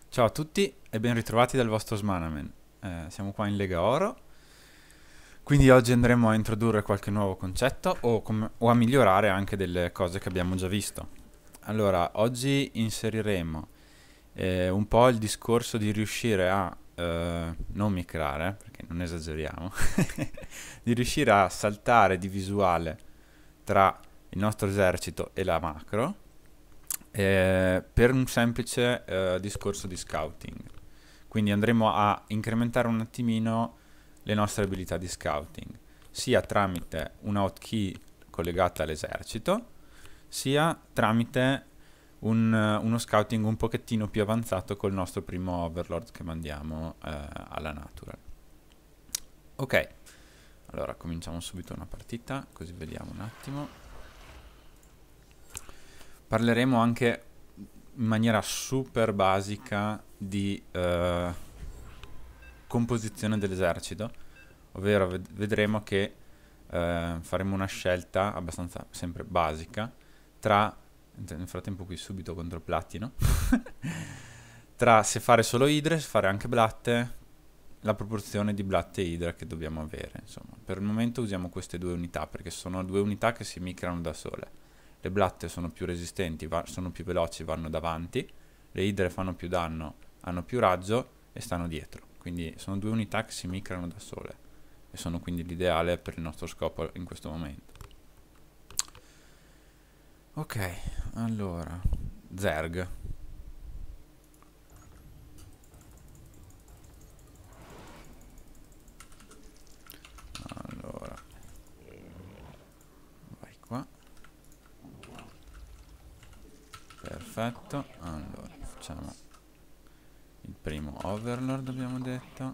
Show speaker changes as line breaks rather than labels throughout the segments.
Ciao a tutti e ben ritrovati dal vostro Smanaman. Siamo qua in Lega Oro, quindi oggi andremo a introdurre qualche nuovo concetto o a migliorare anche delle cose che abbiamo già visto. Allora, oggi inseriremo un po' il discorso di riuscire a non micrare, perché non esageriamo, di riuscire a saltare di visuale tra il nostro esercito e la macro per un semplice discorso di scouting. Quindi andremo a incrementare un attimino le nostre abilità di scouting, sia tramite una hotkey collegata all'esercito, sia tramite uno scouting un pochettino più avanzato col nostro primo overlord che mandiamo alla natural. Ok, allora cominciamo subito una partita, così vediamo un attimo. Parleremo anche in maniera super basica di composizione dell'esercito, ovvero vedremo che faremo una scelta abbastanza sempre basica tra, nel frattempo qui subito contro Platino, tra se fare solo idre, se fare anche blatte, la proporzione di blatte e idra che dobbiamo avere. Insomma, per il momento usiamo queste due unità perché sono due unità che si micrano da sole. Le blatte sono più resistenti, sono più veloci, vanno davanti, le idre fanno più danno, hanno più raggio e stanno dietro. Quindi sono due unità che si micrano da sole e sono quindi l'ideale per il nostro scopo in questo momento. Ok, allora, Zerg. Allora, vai qua. Perfetto, allora facciamo il primo overlord, abbiamo detto.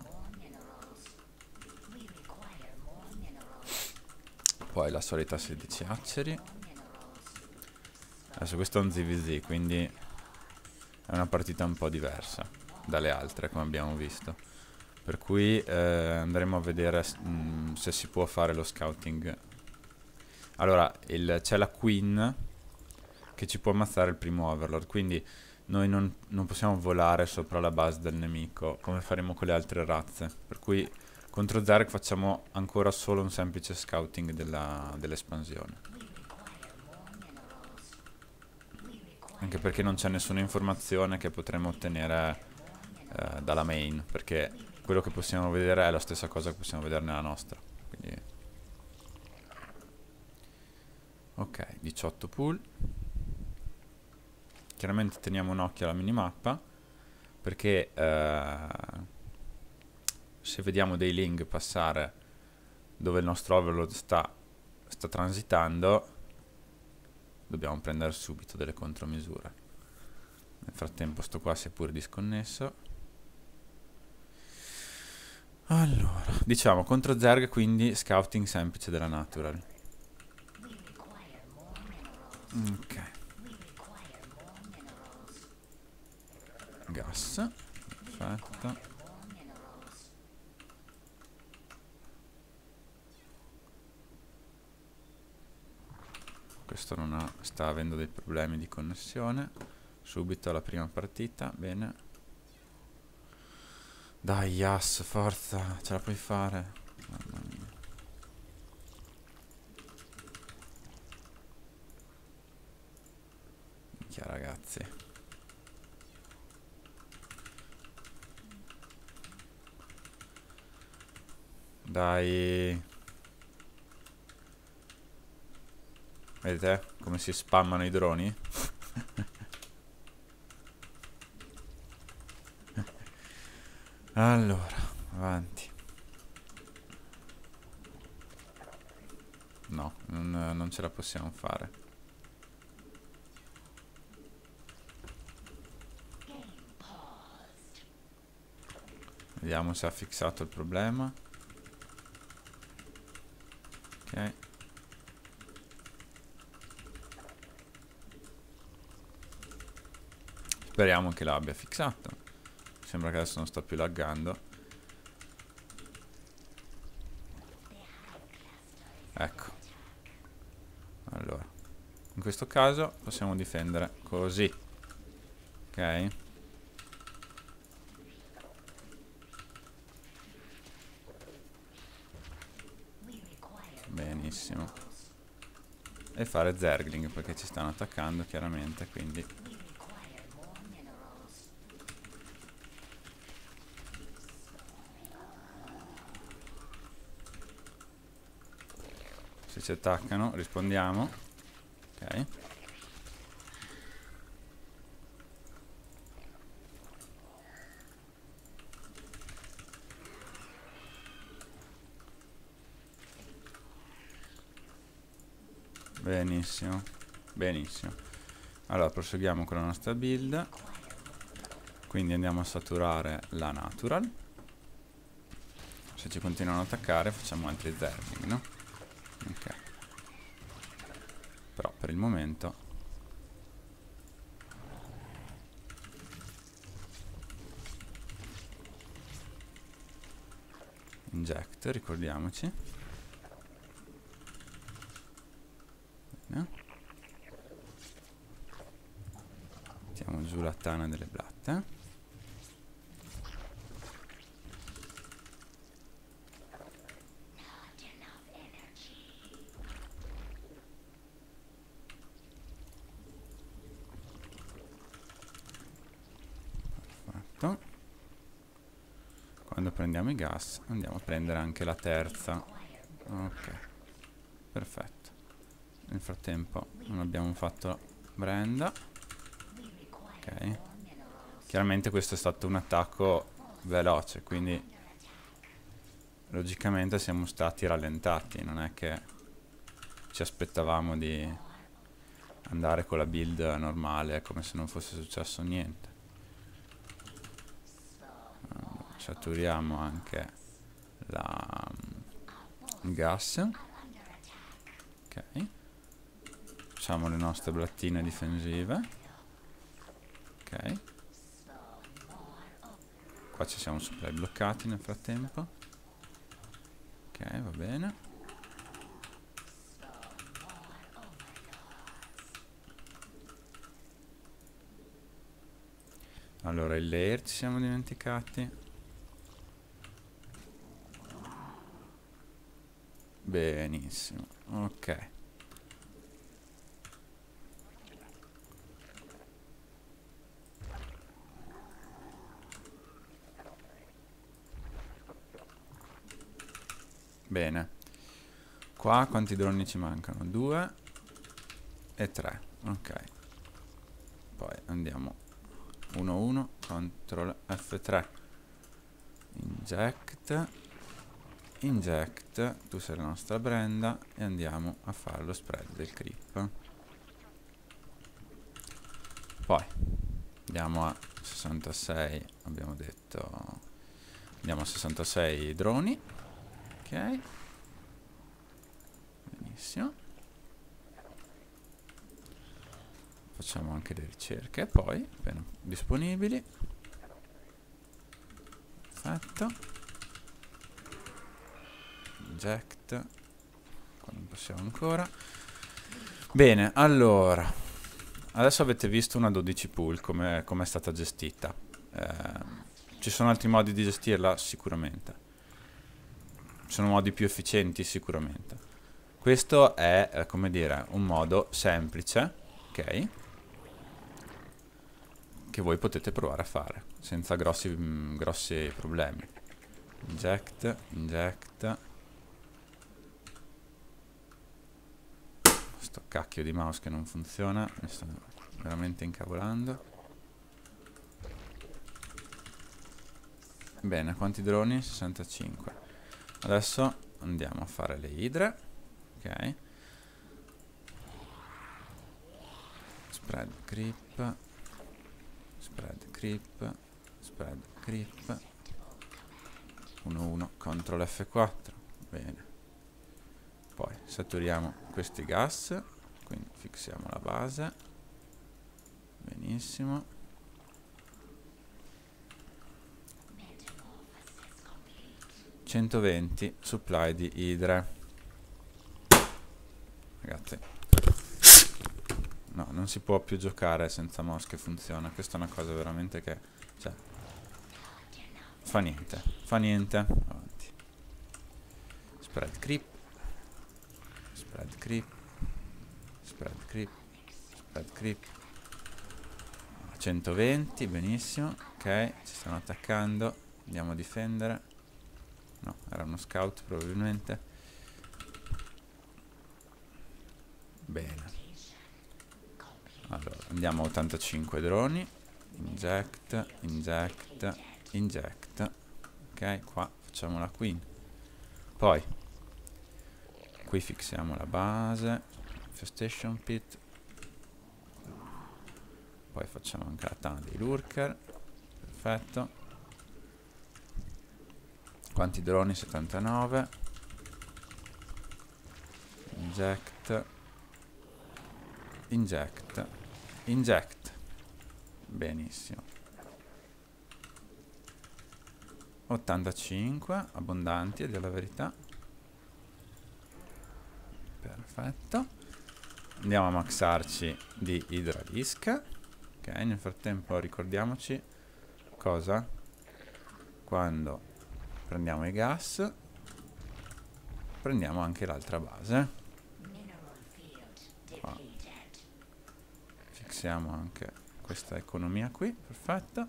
Poi la solita 16 acceri. Adesso questo è un ZVZ, quindi è una partita un po' diversa dalle altre, come abbiamo visto. Per cui andremo a vedere se si può fare lo scouting. Allora, c'è la Queen che ci può ammazzare il primo overlord, quindi noi non possiamo volare sopra la base del nemico come faremo con le altre razze. Per cui contro Zerg facciamo ancora solo un semplice scouting dell'espansione. Anche perché non c'è nessuna informazione che potremo ottenere dalla main, perché quello che possiamo vedere è la stessa cosa che possiamo vedere nella nostra. Quindi ok, 18 pool. Chiaramente teniamo un occhio alla minimappa, perché se vediamo dei link passare dove il nostro overload sta transitando, dobbiamo prendere subito delle contromisure. Nel frattempo sto qua si è pure disconnesso. Allora, diciamo contro Zerg, quindi scouting semplice della natural. Ok. Gas. Perfetto. Questo non ha, sta avendo dei problemi di connessione. Subito la prima partita, bene. Dai, Yas, forza, ce la puoi fare. Mamma mia. Minchia, ragazzi. Dai. Vedete come si spammano i droni? Allora, avanti. No, non ce la possiamo fare. Vediamo se ha fissato il problema. Ok. Speriamo che l'abbia fissato. Sembra che adesso non sta più laggando. Ecco. Allora, in questo caso possiamo difendere così. Ok. benissimo. E fare zergling perché ci stanno attaccando chiaramente, quindi se ci attaccano rispondiamo. Ok. Benissimo, benissimo. Allora proseguiamo con la nostra build. Quindi andiamo a saturare la natural. Se ci continuano ad attaccare facciamo altri zergling, no? Ok. Però per il momento inject, ricordiamoci. Bene. Mettiamo giù la tana delle blatte. Perfetto. Quando prendiamo i gas andiamo a prendere anche la terza. Ok, perfetto. Nel frattempo non abbiamo fatto Brenda. Ok. Chiaramente questo è stato un attacco veloce, quindi logicamente siamo stati rallentati. Non è che ci aspettavamo di andare con la build normale come se non fosse successo niente. Saturiamo anche il gas. Ok. Facciamo le nostre blattine difensive. Ok. Qua ci siamo supply bloccati nel frattempo. Ok, va bene. Allora il layer ci siamo dimenticati. Benissimo, ok. Bene. Qua quanti droni ci mancano? 2 e 3, ok. Poi andiamo 1-1, control F3. Inject. Inject, tu sei la nostra Brenda e andiamo a fare lo spread del creep. Poi andiamo a 66, abbiamo detto, andiamo a 66 droni. Ok, benissimo. Facciamo anche le ricerche poi, appena disponibili. Perfetto. Inject, qua non possiamo ancora. Bene, allora adesso avete visto una 12 pool come è stata gestita. Ci sono altri modi di gestirla? Sicuramente. Ci sono modi più efficienti? Sicuramente. Questo è, come dire, un modo semplice, ok? Che voi potete provare a fare senza grossi problemi. Inject, inject. Sto cacchio di mouse che non funziona, mi sto veramente incavolando. Bene, quanti droni? 65. Adesso andiamo a fare le idre. Ok. Spread creep. Spread creep. Spread creep. 1-1, control F4. Bene. Poi saturiamo questi gas, quindi fissiamo la base. Benissimo. (120) supply di idre. Ragazzi, no, non si può più giocare senza mouse che funziona. Questa è una cosa veramente che, cioè, fa niente, fa niente. Avanti. Spread creep. Spread creep. Spread creep. Spread creep. 120, benissimo. Ok, ci stanno attaccando. Andiamo a difendere. No, era uno scout probabilmente. Bene. Allora, andiamo a 85 droni. Inject, inject, inject. Ok, qua facciamo la queen. Poi, qui fissiamo la base. Infestation pit. Poi facciamo anche la tana dei lurker. Perfetto. Quanti droni? 79. Inject. Inject. Inject. Benissimo. 85. Abbondanti, a dire la verità. Perfetto. Andiamo a maxarci di Hydralisk. Ok, nel frattempo ricordiamoci cosa? Quando prendiamo i gas, prendiamo anche l'altra base. Qua. Fissiamo anche questa economia qui, perfetto.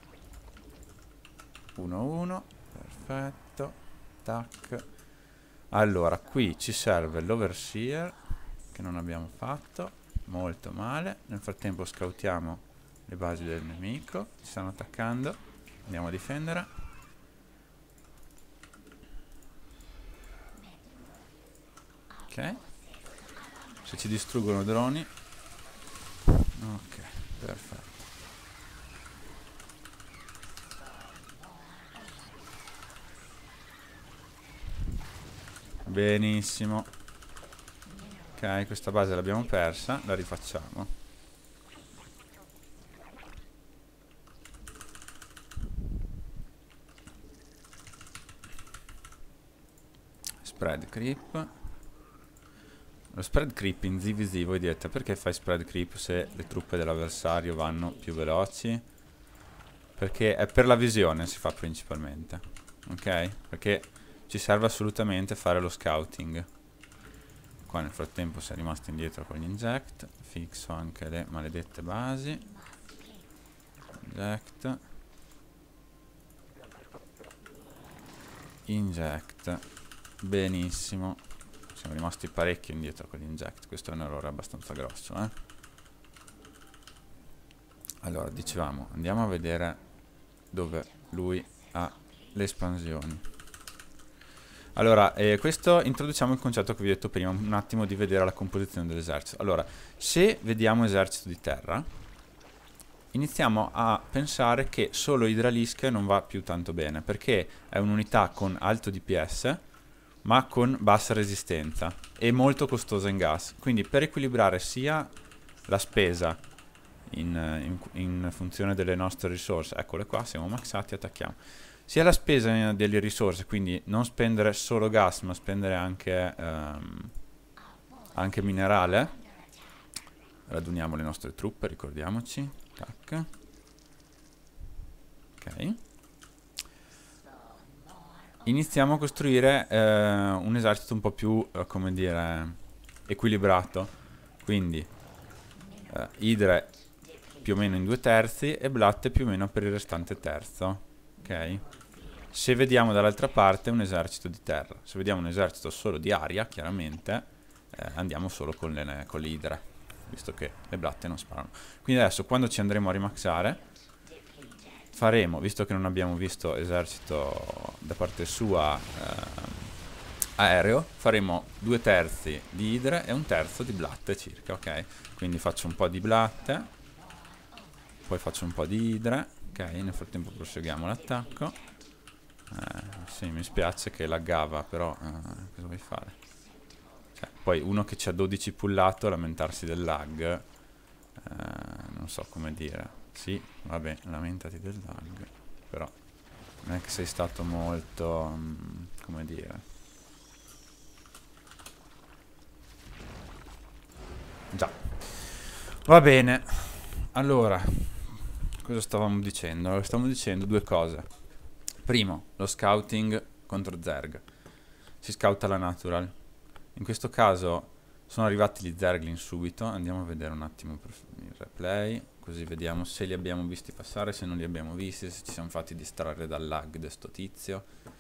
1-1, perfetto. Tac. Allora, qui ci serve l'overseer, che non abbiamo fatto. Molto male. Nel frattempo scoutiamo le basi del nemico. Ci stanno attaccando. Andiamo a difendere. Ok. Se ci distruggono droni. Ok, perfetto. Benissimo. Ok, questa base l'abbiamo persa. La rifacciamo. Spread creep. Lo spread creep in ZVZ, voi direte perché fai spread creep se le truppe dell'avversario vanno più veloci? Perché è per la visione, si fa principalmente. Ok? Perché ci serve assolutamente fare lo scouting. Qua nel frattempo si è rimasto indietro con gli inject. Fixo anche le maledette basi. Inject. Inject. Benissimo. Siamo rimasti parecchio indietro con l'inject. Questo è un errore abbastanza grosso, eh? Allora, dicevamo, andiamo a vedere dove lui ha le espansioni. Allora, questo introduciamo il concetto che vi ho detto prima, un attimo di vedere la composizione dell'esercito. Allora, se vediamo esercito di terra, iniziamo a pensare che solo Hydralisk non va più tanto bene, perché è un'unità con alto DPS, ma con bassa resistenza e molto costosa in gas. Quindi per equilibrare sia la spesa in funzione delle nostre risorse, eccole qua, siamo maxati, attacchiamo, sia la spesa delle risorse, quindi non spendere solo gas ma spendere anche minerale. Raduniamo le nostre truppe, ricordiamoci. Tac. Ok. Iniziamo a costruire un esercito un po' più, come dire, equilibrato. Quindi Idre più o meno in 2/3 e Blatte più o meno per il restante terzo. Ok? Se vediamo dall'altra parte un esercito di terra, se vediamo un esercito solo di aria, chiaramente andiamo solo con le Idre, visto che le Blatte non sparano. Quindi adesso quando ci andremo a rimaxare faremo, visto che non abbiamo visto esercito da parte sua aereo, faremo 2/3 di Idre e 1/3 di Blatte circa, ok? Quindi faccio un po' di Blatte, poi faccio un po' di Idre, ok? Nel frattempo proseguiamo l'attacco. Sì, mi spiace che laggava, però cosa vuoi fare? Cioè, poi uno che c'ha 12 pullato, lamentarsi del lag, non so come dire. Sì, vabbè, lamentati del lag, però non è che sei stato molto, come dire. Già. Va bene. Allora, cosa stavamo dicendo? Stavamo dicendo due cose. Primo, lo scouting contro Zerg. Si scouta la natural. In questo caso Sono arrivati gli Zerglin subito, andiamo a vedere un attimo il replay, così vediamo se li abbiamo visti passare, se non li abbiamo visti, se ci siamo fatti distrarre dal lag di sto tizio.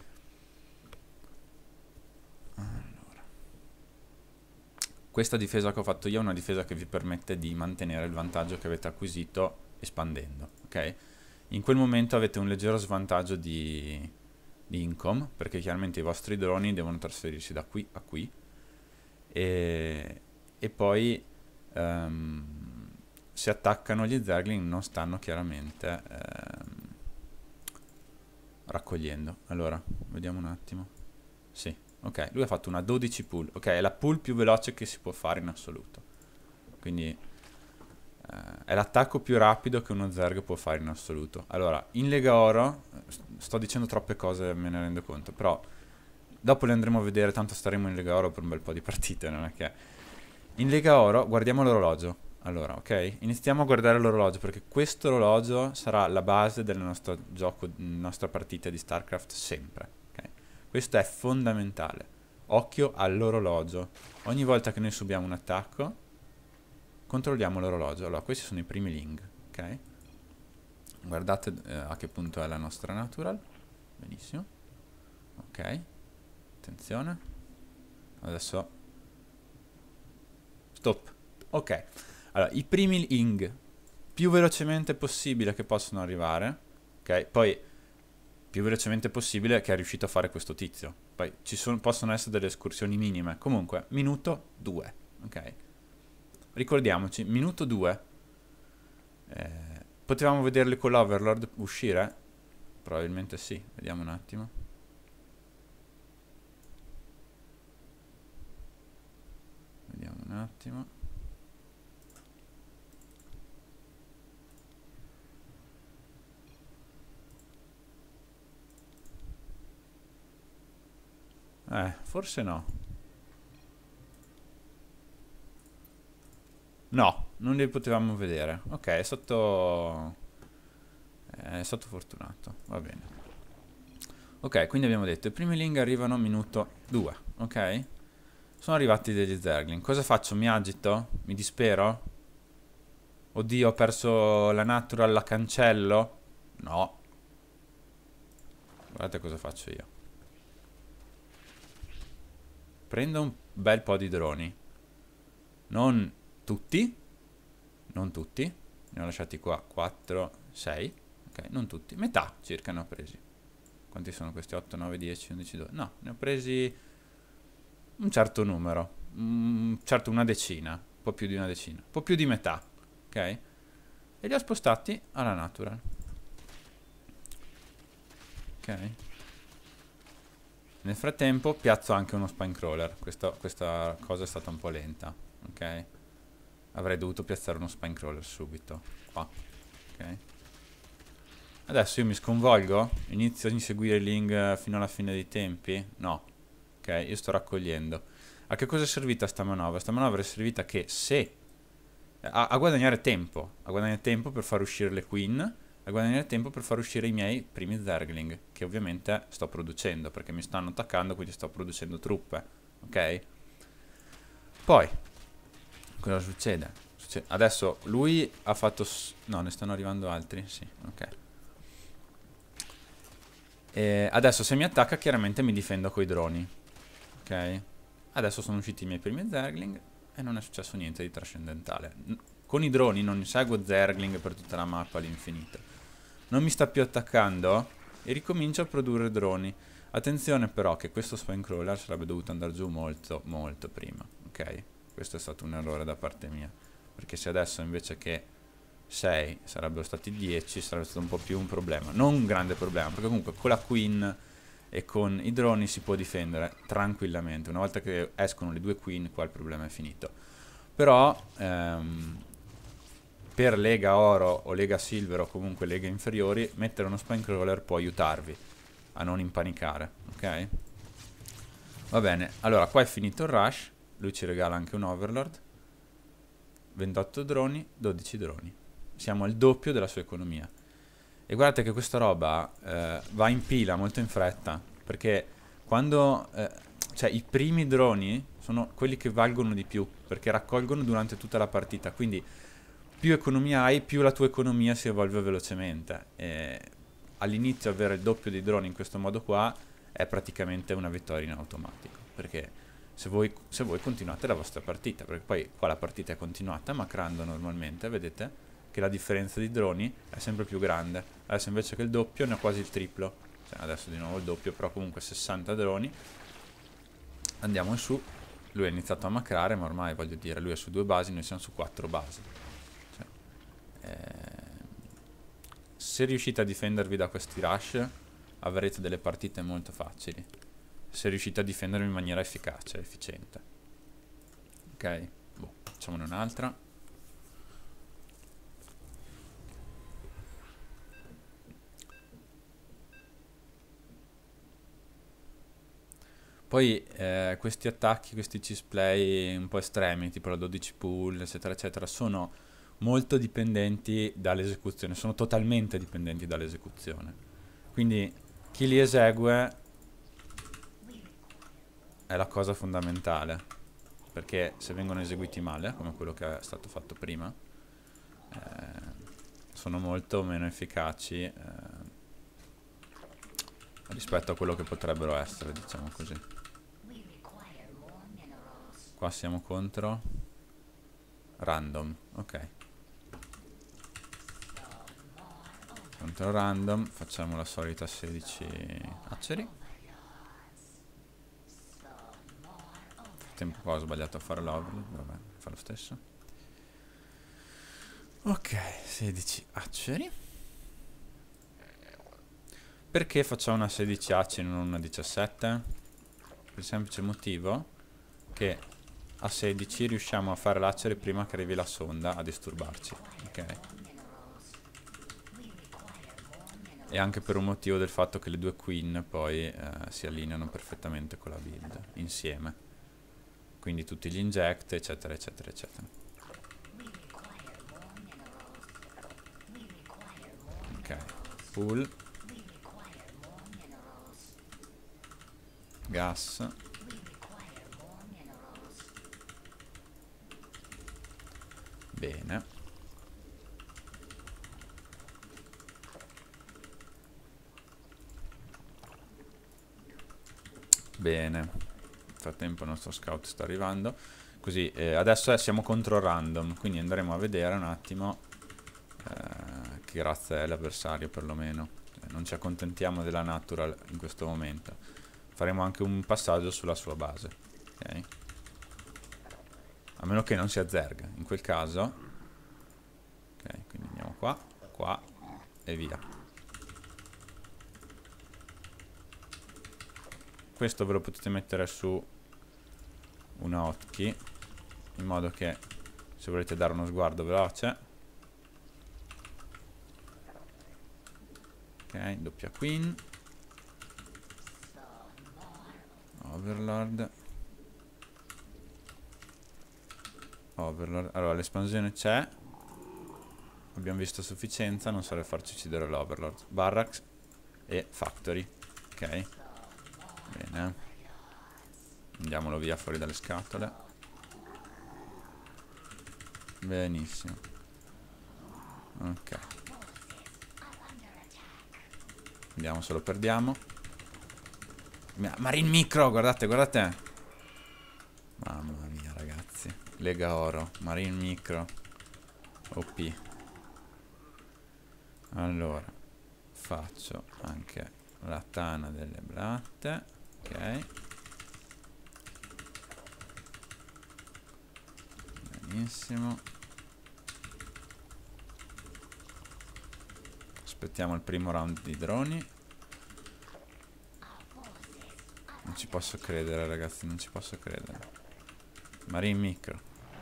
Allora, questa difesa che ho fatto io è una difesa che vi permette di mantenere il vantaggio che avete acquisito espandendo, ok? In quel momento avete un leggero svantaggio di income, perché chiaramente i vostri droni devono trasferirsi da qui a qui, e poi se attaccano gli Zergling non stanno chiaramente raccogliendo. Allora, vediamo un attimo. Sì, ok, lui ha fatto una 12 pull, ok, è la pull più veloce che si può fare in assoluto. Quindi è l'attacco più rapido che uno Zerg può fare in assoluto. Allora, in Lega Oro, sto dicendo troppe cose, me ne rendo conto, però dopo le andremo a vedere, tanto staremo in Lega Oro per un bel po' di partite, non è che... In Lega Oro guardiamo l'orologio. Allora, ok? Iniziamo a guardare l'orologio, perché questo orologio sarà la base del nostro gioco, nostra partita di StarCraft sempre, ok? Questo è fondamentale. Occhio all'orologio. Ogni volta che noi subiamo un attacco, controlliamo l'orologio. Allora, questi sono i primi link, ok? Guardate a che punto è la nostra natural. Benissimo. Ok. Attenzione. Adesso stop. Ok. Allora, i primi ing più velocemente possibile che possono arrivare. Ok. Poi più velocemente possibile che è riuscito a fare questo tizio. Poi possono essere delle escursioni minime. Comunque, minuto 2. Ok. Ricordiamoci, minuto 2. Potevamo vederli con l'Overlord uscire? Probabilmente sì. Vediamo un attimo. Vediamo un attimo. Forse no. No, non li potevamo vedere. Ok, è stato fortunato. Va bene. Ok, quindi abbiamo detto, i primi link arrivano a minuto 2. Ok? Sono arrivati degli Zerglin. Cosa faccio? Mi agito? Mi dispero? Oddio, ho perso la natural, la cancello? No. Guardate cosa faccio io. Prendo un bel po' di droni. Non tutti. Non tutti. Ne ho lasciati qua 4, 6. Ok, non tutti. Metà circa ne ho presi. Quanti sono questi? 8, 9, 10, 11, 12. No, ne ho presi un certo numero. Certo, una decina. Un po' più di una decina. Un po' più di metà. Ok? E li ho spostati alla natural. Ok? Nel frattempo piazzo anche uno spine crawler. Questa cosa è stata un po' lenta. Ok? Avrei dovuto piazzare uno spine crawler subito. Qua. Ok? Adesso io mi sconvolgo? Inizio a inseguire Ling fino alla fine dei tempi? No. Ok, io sto raccogliendo. A che cosa è servita sta manovra? Sta manovra è servita che se... A guadagnare tempo. A guadagnare tempo per far uscire le queen. A guadagnare tempo per far uscire i miei primi Zergling. Che ovviamente sto producendo, perché mi stanno attaccando, quindi sto producendo truppe. Ok? Poi, cosa succede? Adesso lui ha fatto... No, ne stanno arrivando altri? Sì, ok. Adesso se mi attacca chiaramente mi difendo coi droni. Ok? Adesso sono usciti i miei primi Zergling e non è successo niente di trascendentale. Con i droni non seguo Zergling per tutta la mappa all'infinito. Non mi sta più attaccando e ricomincio a produrre droni. Attenzione però che questo spine crawler sarebbe dovuto andare giù molto molto prima. Ok? Questo è stato un errore da parte mia. Perché se adesso invece che 6 sarebbero stati 10 sarebbe stato un po' più un problema. Non un grande problema, perché comunque con la queen e con i droni si può difendere tranquillamente. Una volta che escono le due queen qua il problema è finito. Però per Lega Oro o Lega Silver o comunque Lega inferiori mettere uno spine crawler può aiutarvi a non impanicare, ok? Va bene, allora qua è finito il rush. Lui ci regala anche un overlord. 28 droni, 12 droni. Siamo al doppio della sua economia. E guardate che questa roba va in pila molto in fretta, perché quando cioè i primi droni sono quelli che valgono di più, perché raccolgono durante tutta la partita, quindi più economia hai, più la tua economia si evolve velocemente. E all'inizio avere il doppio dei droni in questo modo qua è praticamente una vittoria in automatico, perché se voi continuate la vostra partita, perché poi qua la partita è continuata, macrando normalmente, vedete che la differenza di droni è sempre più grande. Adesso invece che il doppio ne ho quasi il triplo, cioè adesso di nuovo il doppio, però comunque 60 droni. Andiamo in su, lui ha iniziato a macrare, ma ormai voglio dire, lui è su 2 basi, noi siamo su 4 basi. Cioè, se riuscite a difendervi da questi rush, avrete delle partite molto facili. Se riuscite a difendervi in maniera efficace, efficiente. Ok, boh, facciamone un'altra. Poi questi attacchi, questi cisplay un po' estremi, tipo la 12 pull, eccetera, eccetera, sono molto dipendenti dall'esecuzione, sono totalmente dipendenti dall'esecuzione. Quindi chi li esegue è la cosa fondamentale, perché se vengono eseguiti male, come quello che è stato fatto prima, sono molto meno efficaci rispetto a quello che potrebbero essere, diciamo così. Qua siamo contro random, ok. Contro random facciamo la solita 16 acceri. Tempo qua ho sbagliato a fare l'overload, vabbè, fa lo stesso. Ok, 16 acceri. Perché facciamo una 16 acceri e non una 17? Per il semplice motivo che a 16 riusciamo a fare l'accere prima che arrivi la sonda a disturbarci, ok? E anche per un motivo del fatto che le due queen poi si allineano perfettamente con la build insieme, quindi tutti gli inject eccetera eccetera eccetera. Ok, pull, gas, bene. Bene, nel frattempo il nostro scout sta arrivando. Così, adesso siamo contro random, quindi andremo a vedere un attimo che razza è l'avversario perlomeno. Non ci accontentiamo della natural in questo momento. Faremo anche un passaggio sulla sua base, ok? A meno che non sia zerg, in quel caso. Ok, quindi andiamo qua, qua e via. Questo ve lo potete mettere su una hotkey in modo che se volete dare uno sguardo veloce. Ok, doppia queen, overlord, overlord. Allora l'espansione c'è, abbiamo visto a sufficienza, non serve farci uccidere l'overlord. Barracks e factory, ok, bene, andiamolo via fuori dalle scatole. Benissimo, ok, andiamo se lo perdiamo. Marine micro, guardate, guardate. Mamma mia ragazzi, Lega oro, Marine micro OP. Allora faccio anche la tana delle blatte, ok, benissimo. Aspettiamo il primo round di droni. Non ci posso credere ragazzi, non ci posso credere. Marine micro,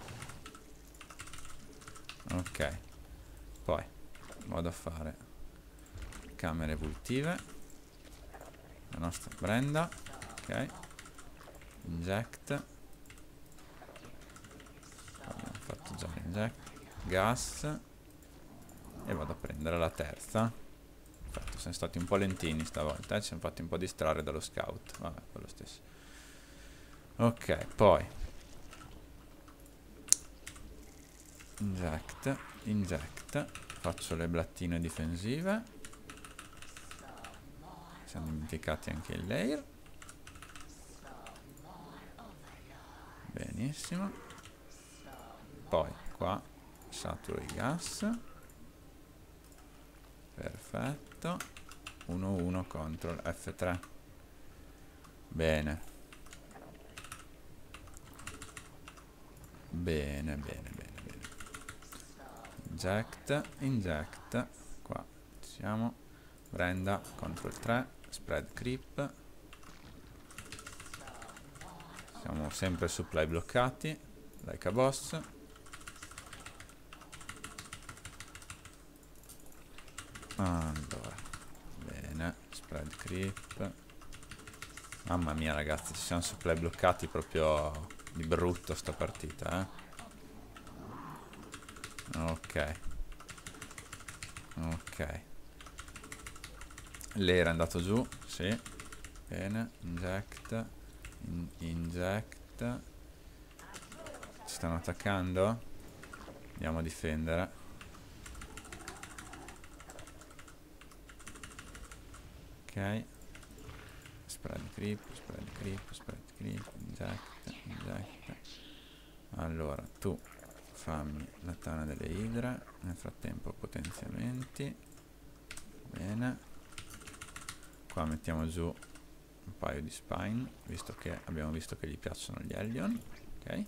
ok, poi vado a fare camere evolutive, la nostra Brenda, ok, inject, abbiamo fatto già l'inject, gas, e vado a prendere la terza. Perfetto, siamo stati un po' lentini stavolta, ci siamo fatti un po' distrarre dallo scout, vabbè, quello stesso. Ok, poi inject, inject, faccio le blattine difensive, siamo dimenticati anche il layer, benissimo, poi qua saturo i gas, perfetto, 1-1 CTRL F3, bene, bene, bene, bene, bene, inject, inject, qua siamo, Brenda, CTRL 3, spread creep, siamo sempre supply bloccati, like a boss, allora, bene, spread creep, mamma mia ragazzi, ci siamo supply bloccati proprio di brutto sta partita, ok, ok, l'era è andato giù, sì, bene, inject, inject, ci stanno attaccando, andiamo a difendere, ok, spread creep, spread creep, spread creep, inject, inject, allora tu fammi la tana delle idre, nel frattempo potenziamenti, bene, qua mettiamo giù un paio di spine, visto che abbiamo visto che gli piacciono gli Hellion, ok,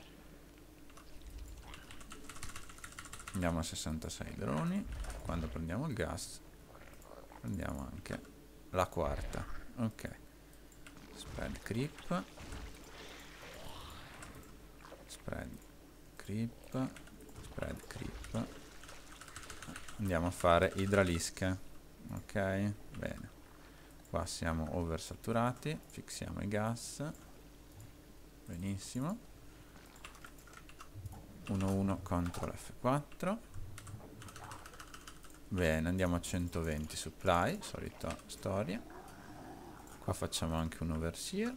andiamo a 66 droni, quando prendiamo il gas prendiamo anche la quarta, ok, spread creep, spread creep, spread creep, andiamo a fare idralische, ok, bene, qua siamo oversaturati, fissiamo i gas, benissimo, 1-1 CTRL F4, bene, andiamo a 120 supply, solita storia, qua facciamo anche un overseer,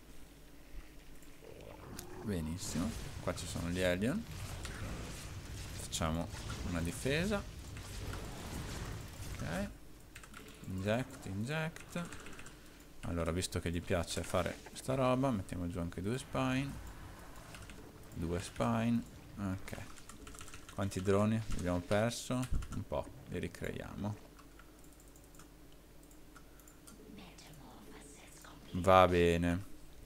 benissimo, qua ci sono gli Hellion, facciamo una difesa, ok, inject, inject, allora visto che gli piace fare sta roba mettiamo giù anche due spine, ok, quanti droni abbiamo perso? Un po', li ricreiamo, va bene,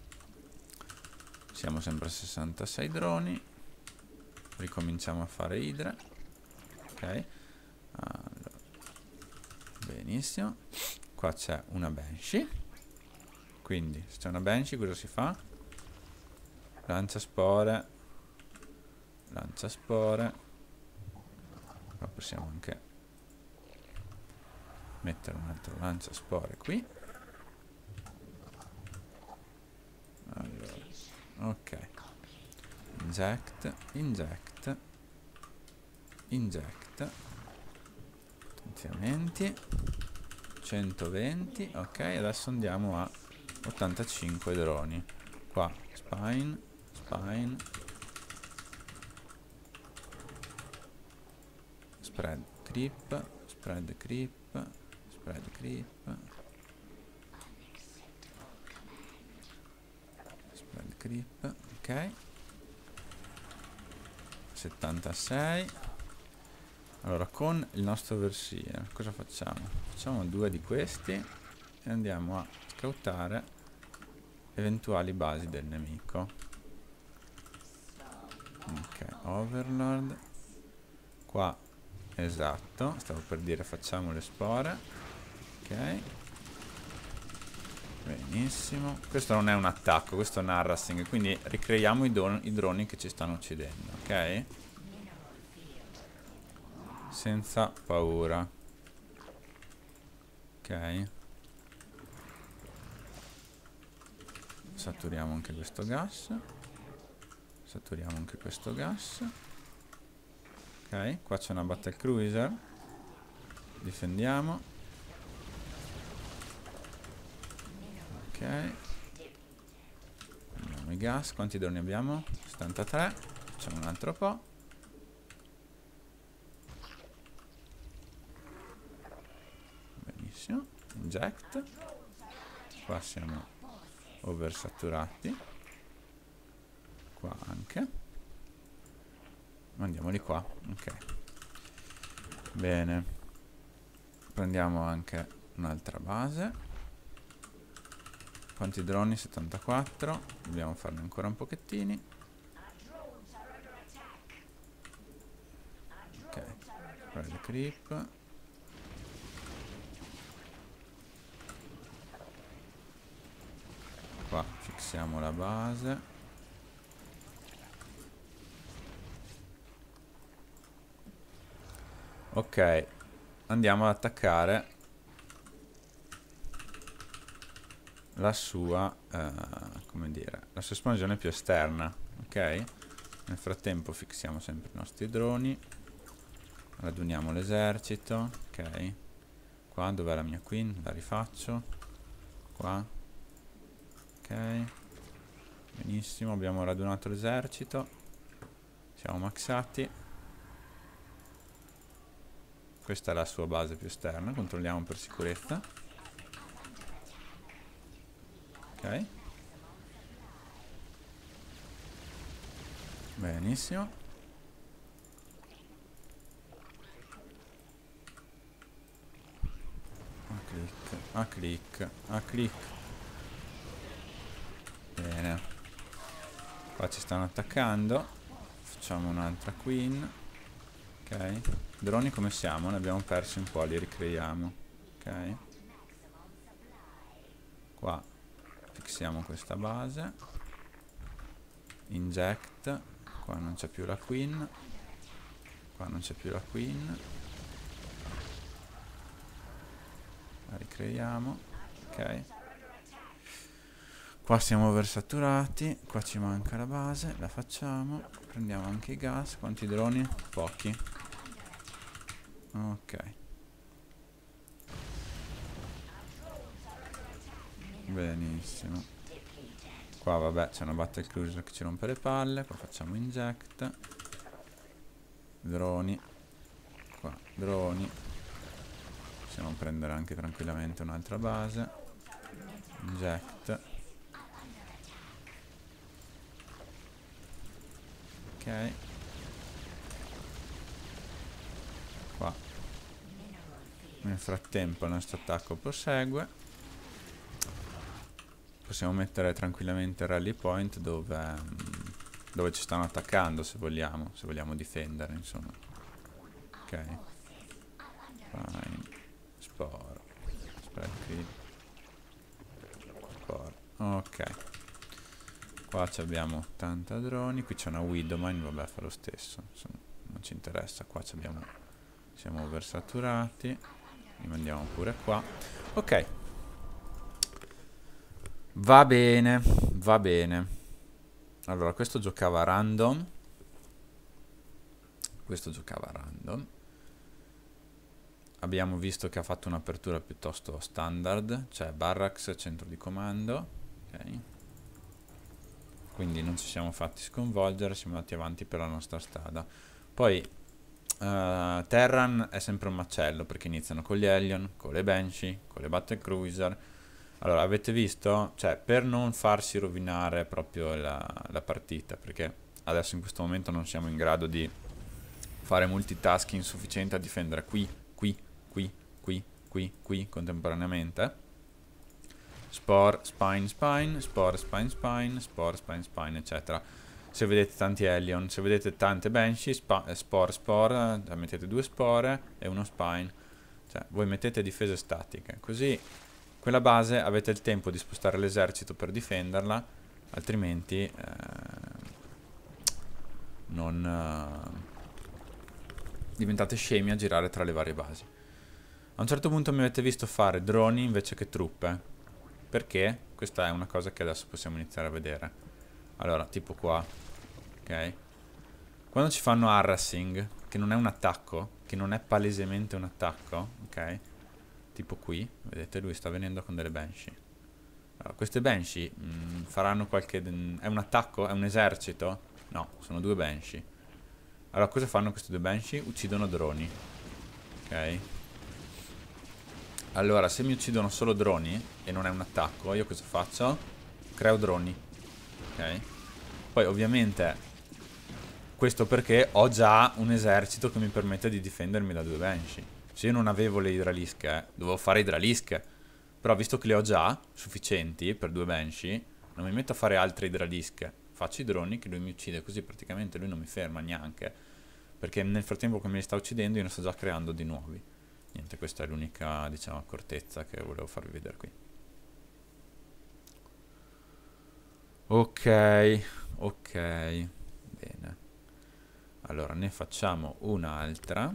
siamo sempre a 66 droni, ricominciamo a fare idre, ok, allora, benissimo, qua c'è una Banshee, quindi se c'è una Banshee cosa si fa? Lancia spore, qua possiamo anche mettere un altro lancia spore qui, allora, ok, inject, inject, inject, potenziamenti, 120, ok, adesso andiamo a 85 droni, qua spine, spine, spread creep, spread creep, spread creep, spread creep, ok, 76, allora con il nostro overseer cosa facciamo? Facciamo due di questi e andiamo a scoutare eventuali basi del nemico, ok, overlord, qua esatto, stavo per dire facciamo le spore, ok, benissimo, questo non è un attacco, questo è un harassing, quindi ricreiamo i droni che ci stanno uccidendo, ok, senza paura, ok, saturiamo anche questo gas, saturiamo anche questo gas, ok, qua c'è una battle cruiser, difendiamo, ok, andiamo Facciamo i gas. Quanti droni abbiamo? 73. Facciamo un altro po'. Benissimo. Inject. Qua siamo oversaturati. Qua anche. Mandiamoli qua. Ok. Bene. Prendiamo anche un'altra base. Quanti droni? 74. Dobbiamo farne ancora un pochettini. Ok. Spread creep. Qua fissiamo la base. Ok. Andiamo ad attaccare la sua, come dire, la sua espansione più esterna, ok? Nel frattempo fissiamo sempre i nostri droni, raduniamo l'esercito, ok? Qua dov'è la mia queen? La rifaccio, qua, ok, benissimo, abbiamo radunato l'esercito, siamo maxati, questa è la sua base più esterna, controlliamo per sicurezza. Ok. Benissimo. A clic, a clic, a clic. Bene. Qua ci stanno attaccando. Facciamo un'altra queen. Ok. Droni come siamo? Ne abbiamo persi un po', li ricreiamo. Ok. Qua fissiamo questa base. Inject. Qua non c'è più la queen. Qua non c'è più la queen. La ricreiamo. Ok. Qua siamo oversaturati. Qua ci manca la base. La facciamo. Prendiamo anche i gas. Quanti droni? Pochi. Ok. Benissimo. Qua vabbè c'è una battle cruiser che ci rompe le palle. Qua facciamo inject. Droni. Qua droni. Possiamo prendere anche tranquillamente un'altra base. Inject. Ok. Qua nel frattempo il nostro attacco prosegue. Possiamo mettere tranquillamente il rally point dove ci stanno attaccando se vogliamo difendere, insomma. Ok. Fine. Sporo. Spread creep. Sporo. Ok. Qua abbiamo 80 droni, qui c'è una Widowmine, vabbè fa lo stesso, insomma, non ci interessa, qua siamo oversaturati, li mandiamo pure qua. Ok. Va bene, va bene. Allora, questo giocava a random. Questo giocava a random. Abbiamo visto che ha fatto un'apertura piuttosto standard, cioè barracks, centro di comando. Ok. Quindi non ci siamo fatti sconvolgere, siamo andati avanti per la nostra strada. Poi Terran è sempre un macello, perché iniziano con gli Hellion, con le Banshee, con le Battle Cruiser. Allora, avete visto? Cioè, per non farsi rovinare proprio la partita, perché adesso in questo momento non siamo in grado di fare multitasking sufficiente a difendere qui, contemporaneamente. Spore, spine, spine, spore, spine, spine, spore, spine, spine, eccetera. Se vedete tanti Hellion, se vedete tante Banshee, spore, spore, mettete 2 spore e 1 spine. Cioè, voi mettete difese statiche, così quella base avete il tempo di spostare l'esercito per difenderla, altrimenti diventate scemi a girare tra le varie basi. A un certo punto mi avete visto fare droni invece che truppe, perché questa è una cosa che adesso possiamo iniziare a vedere. Allora, tipo qua, ok? Quando ci fanno harassing, che non è un attacco, che non è palesemente un attacco, ok? Tipo qui, vedete, lui sta venendo con delle Banshee. Allora, queste Banshee faranno qualche... È un attacco? È un esercito? No, sono due Banshee. Allora, cosa fanno queste due Banshee? Uccidono droni. Ok. Allora, se mi uccidono solo droni e non è un attacco, io cosa faccio? Creo droni. Ok. Poi, ovviamente, questo perché ho già un esercito che mi permette di difendermi da due Banshee. Se io non avevo le idralische, dovevo fare idralische. Però visto che le ho già sufficienti per due Banshee, non mi metto a fare altre idralische. Faccio i droni che lui mi uccide, così praticamente lui non mi ferma neanche. Perché nel frattempo che me li sta uccidendo io ne sto già creando di nuovi. Niente, questa è l'unica, diciamo, accortezza che volevo farvi vedere qui. Ok, ok, bene. Allora, ne facciamo un'altra.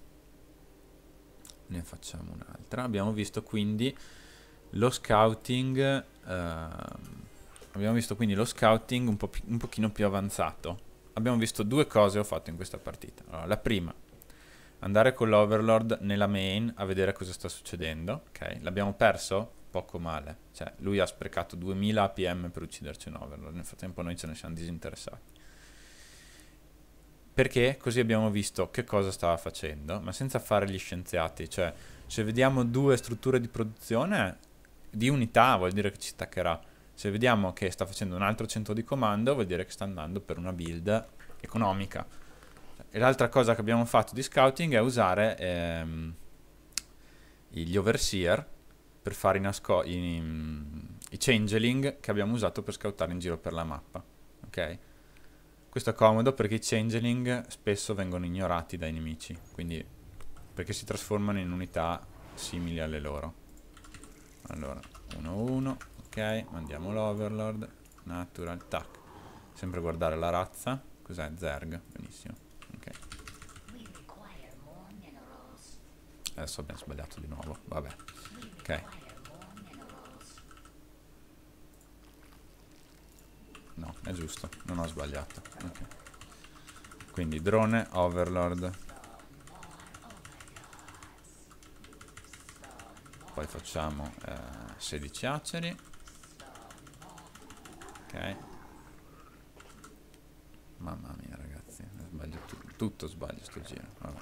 Ne facciamo un'altra. Abbiamo visto quindi lo scouting. Abbiamo visto quindi lo scouting un pochino più avanzato. Abbiamo visto due cose ho fatto in questa partita. Allora, la prima, andare con l'Overlord nella main a vedere cosa sta succedendo. Ok, l'abbiamo perso? Poco male. Cioè, lui ha sprecato 2000 APM per ucciderci un Overlord. Nel frattempo noi ce ne siamo disinteressati. Perché così abbiamo visto che cosa stava facendo, ma senza fare gli scienziati. Cioè, se vediamo due strutture di produzione di unità, vuol dire che ci staccherà. Se vediamo che sta facendo un altro centro di comando, vuol dire che sta andando per una build economica. E l'altra cosa che abbiamo fatto di scouting è usare gli overseer per fare i changeling che abbiamo usato per scoutare in giro per la mappa. Ok? Questo è comodo perché i changeling spesso vengono ignorati dai nemici, quindi perché si trasformano in unità simili alle loro. Allora, 1-1, ok, mandiamo l'Overlord, Natural, tac. Sempre guardare la razza, cos'è? Zerg, benissimo, ok. Adesso abbiamo sbagliato di nuovo, vabbè, ok. No, è giusto, non ho sbagliato, ok. Quindi drone, Overlord. Poi facciamo 16 aceri. Ok. Mamma mia ragazzi, sbaglio tutto sbaglio sto giro. Vabbè.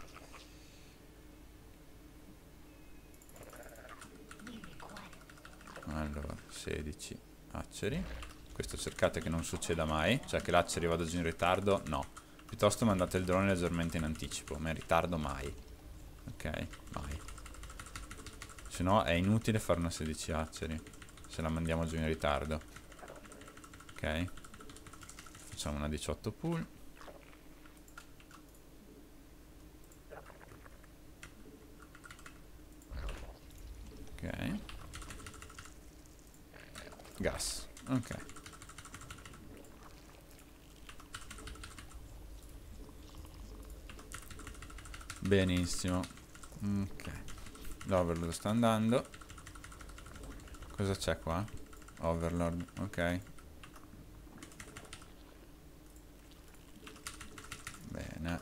Allora, 16 aceri. Questo cercate che non succeda mai, cioè che l'aceri vada giù in ritardo, no. Piuttosto mandate il drone leggermente in anticipo, ma in ritardo mai. Ok, mai. Se no è inutile fare una 16 aceri se la mandiamo giù in ritardo. Ok. Facciamo una 18 pull. Ok. Gas. Ok. Benissimo. Ok. L'Overlord sta andando. Cosa c'è qua? Overlord. Ok. Bene.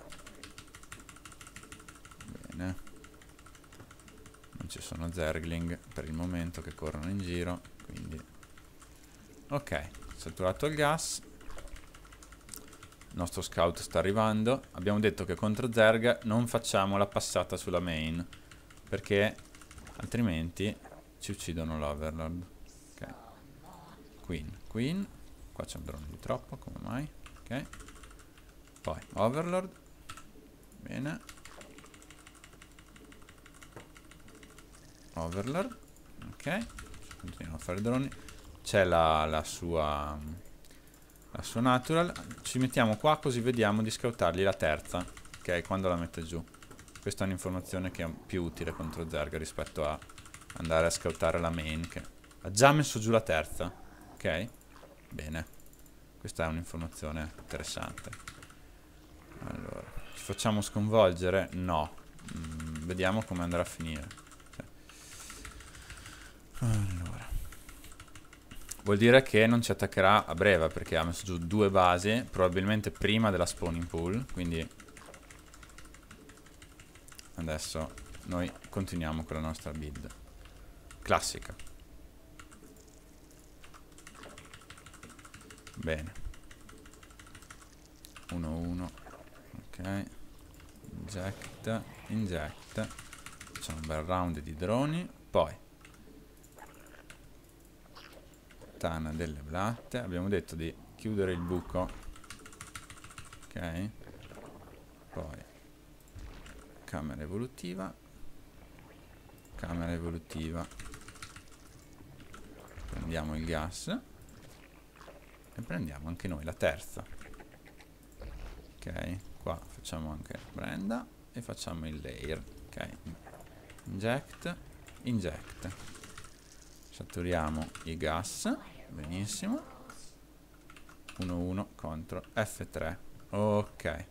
Bene. Non ci sono Zergling per il momento che corrono in giro, quindi... Ok, saturato il gas. Il nostro scout sta arrivando. Abbiamo detto che contro Zerg non facciamo la passata sulla main, perché altrimenti ci uccidono l'Overlord. Ok. Queen. Qua c'è un drone di troppo, come mai? Ok. Poi Overlord. Bene. Overlord. Ok. Continuiamo a fare droni. C'è la sua natural. Ci mettiamo qua così vediamo di scoutargli la terza. Ok, quando la mette giù. Questa è un'informazione che è più utile contro Zerg rispetto a andare a scoutare la main, che ha già messo giù la terza. Ok? Bene. Questa è un'informazione interessante. Allora, ci facciamo sconvolgere? No. Vediamo come andrà a finire. Allora, vuol dire che non ci attaccherà a breve, perché ha messo giù due basi, probabilmente prima della spawning pool, quindi adesso noi continuiamo con la nostra build classica. Bene. 1-1. Ok. Inject. Inject. Facciamo un bel round di droni. Poi tana delle blatte. Abbiamo detto di chiudere il buco. Ok. Poi camera evolutiva. Camera evolutiva. Prendiamo il gas. E prendiamo anche noi la terza. Ok. Qua facciamo anche Brenda. E facciamo il layer. Ok. Inject. Inject. Saturiamo i gas. Benissimo. 1-1 contro F3. Ok.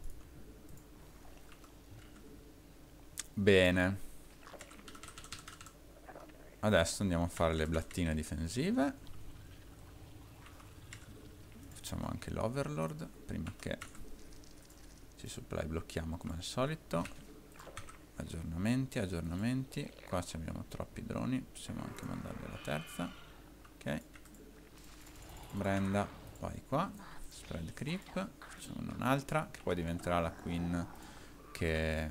Bene. Adesso andiamo a fare le blattine difensive. Facciamo anche l'overlord prima che ci supply blocchiamo come al solito. Aggiornamenti, aggiornamenti. Qua abbiamo troppi droni, possiamo anche mandarli alla terza. Ok. Brenda, vai qua. Spread creep. Facciamo un'altra che poi diventerà la queen che,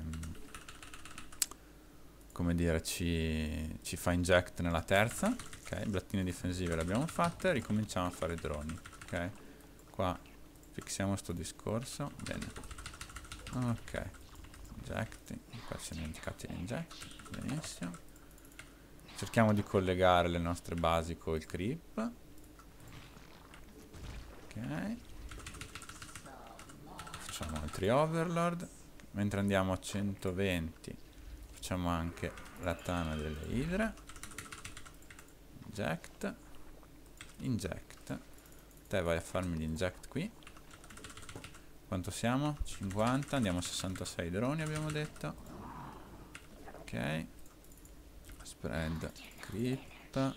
come dire, ci fa inject nella terza. Ok, blattine difensive le abbiamo fatte. Ricominciamo a fare droni. Ok, qua fixiamo sto discorso. Bene. Ok. Inject. Qua ci siamo dimenticati l'inject. Benissimo. Cerchiamo di collegare le nostre basi con il creep. Ok. Facciamo altri overlord. Mentre andiamo a 120 facciamo anche la tana delle idre. Inject. Inject. Te vai a farmi l'inject qui. Quanto siamo? 50. Andiamo a 66 droni abbiamo detto. Ok. Spread creep.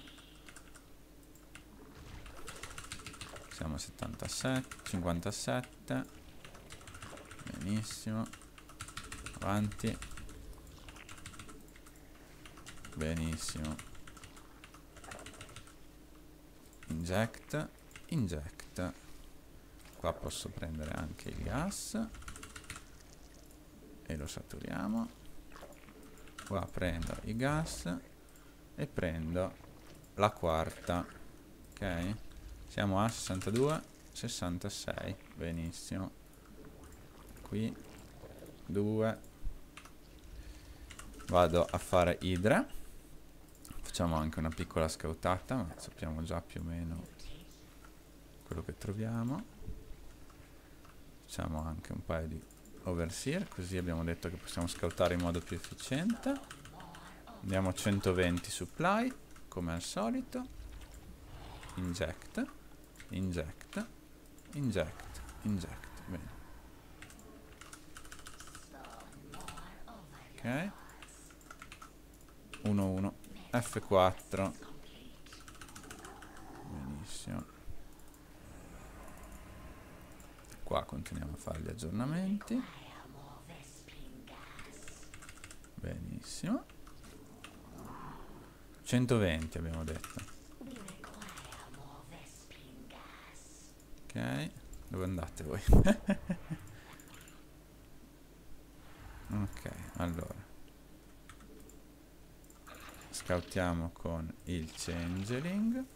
Siamo a 77, 57. Benissimo. Avanti. Benissimo. Inject. Inject. Qua posso prendere anche il gas. E lo saturiamo. Qua prendo i gas. E prendo la quarta. Ok. Siamo a 62, 66. Benissimo. Qui 2. Vado a fare idra. Facciamo anche una piccola scoutata, ma sappiamo già più o meno quello che troviamo. Facciamo anche un paio di overseer, così abbiamo detto che possiamo scoutare in modo più efficiente. Andiamo a 120 supply, come al solito. Inject. Inject. Inject. Inject. Bene. Ok. 1-1. F4. Benissimo. Qua continuiamo a fare gli aggiornamenti. Benissimo. 120 abbiamo detto. Ok. Dove andate voi? Ok, allora. Scoutiamo con il changeling.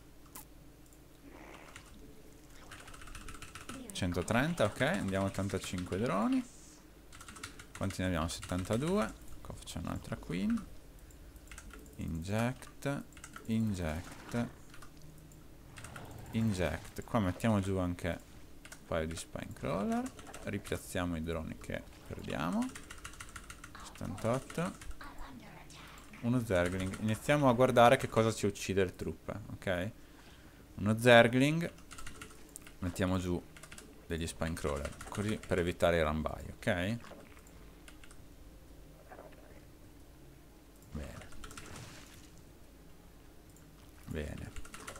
130, ok, andiamo a 85 droni. Quanti ne abbiamo? 72. Qua facciamo un'altra queen. Inject. Inject. Inject. Qua mettiamo giù anche un paio di spine crawler. Ripiazziamo i droni che perdiamo. 78. Uno zergling. Iniziamo a guardare che cosa ci uccide le truppe, ok? Uno zergling. Mettiamo giù degli spine crawler, così per evitare i rambai, ok? Bene. Bene.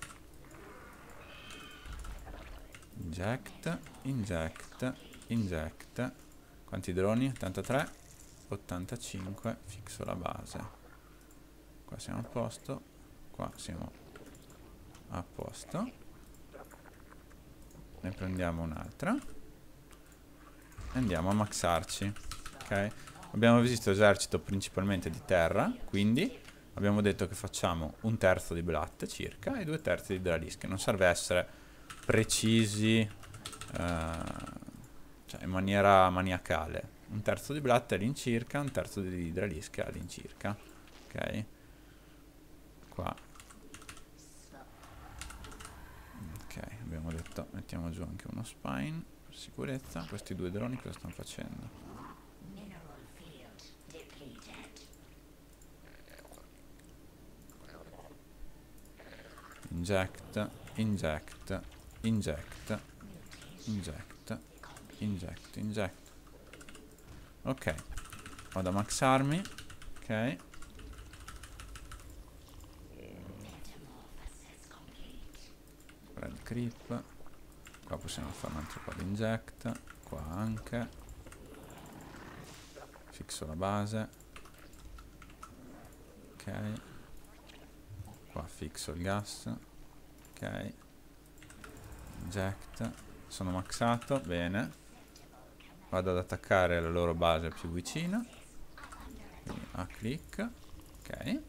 Inject, inject, inject. Quanti droni? 83, 85, fixo la base. Qua siamo a posto, qua siamo a posto. Ne prendiamo un'altra. E andiamo a maxarci. Ok? Abbiamo visto esercito principalmente di terra, quindi abbiamo detto che facciamo 1/3 di Blatt circa e 2/3 di Dralisk. Non serve essere precisi, cioè in maniera maniacale. 1/3 di Blatt all'incirca, 1/3 di Dralisk all'incirca. Ok? Qua. Ok, abbiamo detto mettiamo giù anche uno spine per sicurezza. Questi due droni cosa stanno facendo? Inject, inject, inject, inject, inject, inject. Ok, vado a maxarmi. Ok. Red creep. Qua possiamo fare un altro po' di inject. Qua anche. Fixo la base. Ok. Qua fixo il gas. Ok. Inject. Sono maxato, bene. Vado ad attaccare la loro base più vicina. Quindi a clic. Ok.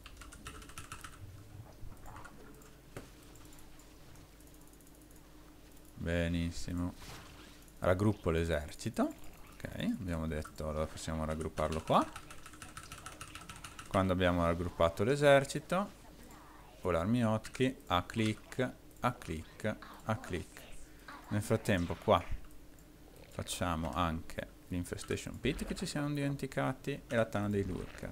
Benissimo. Raggruppo l'esercito. Ok, abbiamo detto, allora possiamo raggrupparlo qua. Quando abbiamo raggruppato l'esercito, volarmi hotkey, a clic, a clic, a clic. Nel frattempo qua facciamo anche l'infestation pit che ci siamo dimenticati e la tana dei lurker.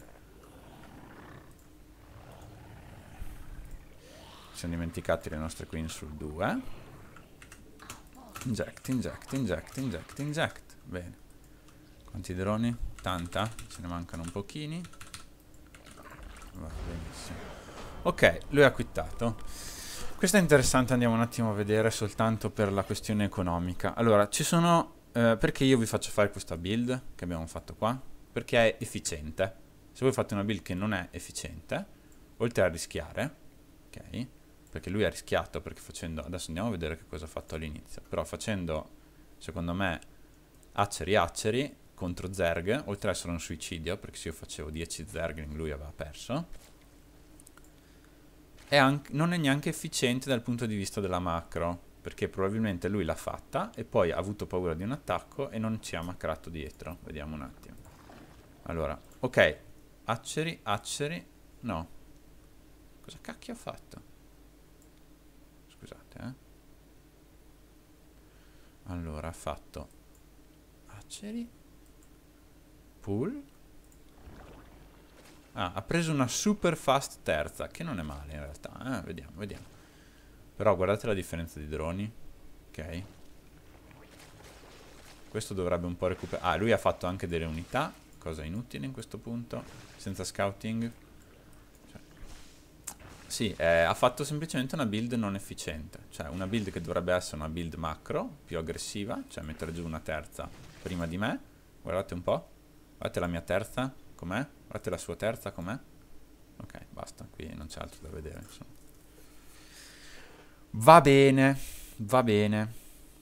Ci siamo dimenticati le nostre queen sul 2. Inject, inject, inject, inject, inject. Bene. Quanti droni? 80. Ce ne mancano un pochini. Va benissimo. Ok, lui ha quittato. Questo è interessante, andiamo un attimo a vedere soltanto per la questione economica. Allora, ci sono... perché io vi faccio fare questa build che abbiamo fatto qua? Perché è efficiente. Se voi fate una build che non è efficiente, oltre a rischiare, ok? Perché lui ha rischiato, perché facendo... Adesso andiamo a vedere che cosa ha fatto all'inizio. Però facendo, secondo me, Archery contro Zerg, oltre ad essere un suicidio, perché se io facevo 10 Zergling lui aveva perso, non è neanche efficiente dal punto di vista della macro, perché probabilmente lui l'ha fatta e poi ha avuto paura di un attacco e non ci ha macrato dietro. Vediamo un attimo. Allora, ok, Archery, no. Cosa cacchio ha fatto? Scusate, Allora, ha fatto Archery, pull. Ah, ha preso una super fast terza, che non è male in realtà, vediamo, vediamo. Però guardate la differenza di droni, ok? Questo dovrebbe un po' recuperare. Ah, lui ha fatto anche delle unità, cosa inutile in questo punto, senza scouting. Cioè, sì, ha fatto semplicemente una build non efficiente, cioè una build che dovrebbe essere una build macro, più aggressiva, cioè mettere giù una terza prima di me. Guardate un po', guardate la mia terza, com'è? Guardate la sua terza, com'è? Ok, basta, qui non c'è altro da vedere, insomma. Va bene, va bene.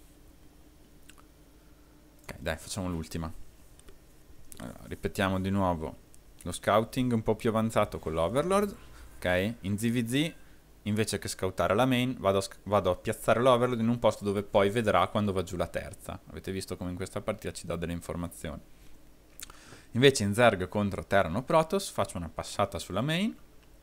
Ok, dai, facciamo l'ultima. Allora, ripetiamo di nuovo lo scouting un po' più avanzato con l'Overlord. Ok, in ZVZ, invece che scoutare la main, vado a piazzare l'Overlord in un posto dove poi vedrà quando va giù la terza. Avete visto come in questa partita ci dà delle informazioni. Invece in Zerg contro Terran o Protoss faccio una passata sulla main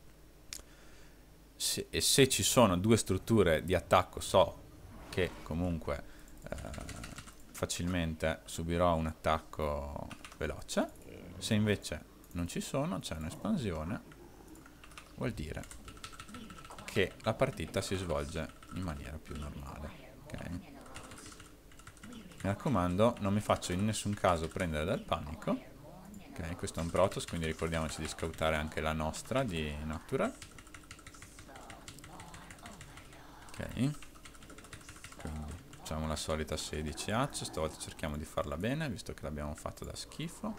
e se ci sono due strutture di attacco so che comunque facilmente subirò un attacco veloce. Se invece non ci sono, c'è un'espansione, vuol dire che la partita si svolge in maniera più normale, ok? Mi raccomando, non mi faccio in nessun caso prendere dal panico. Ok, questo è un Protoss, quindi ricordiamoci di scoutare anche la nostra di Natural. Ok, quindi facciamo la solita 16 hatch, stavolta cerchiamo di farla bene, visto che l'abbiamo fatta da schifo.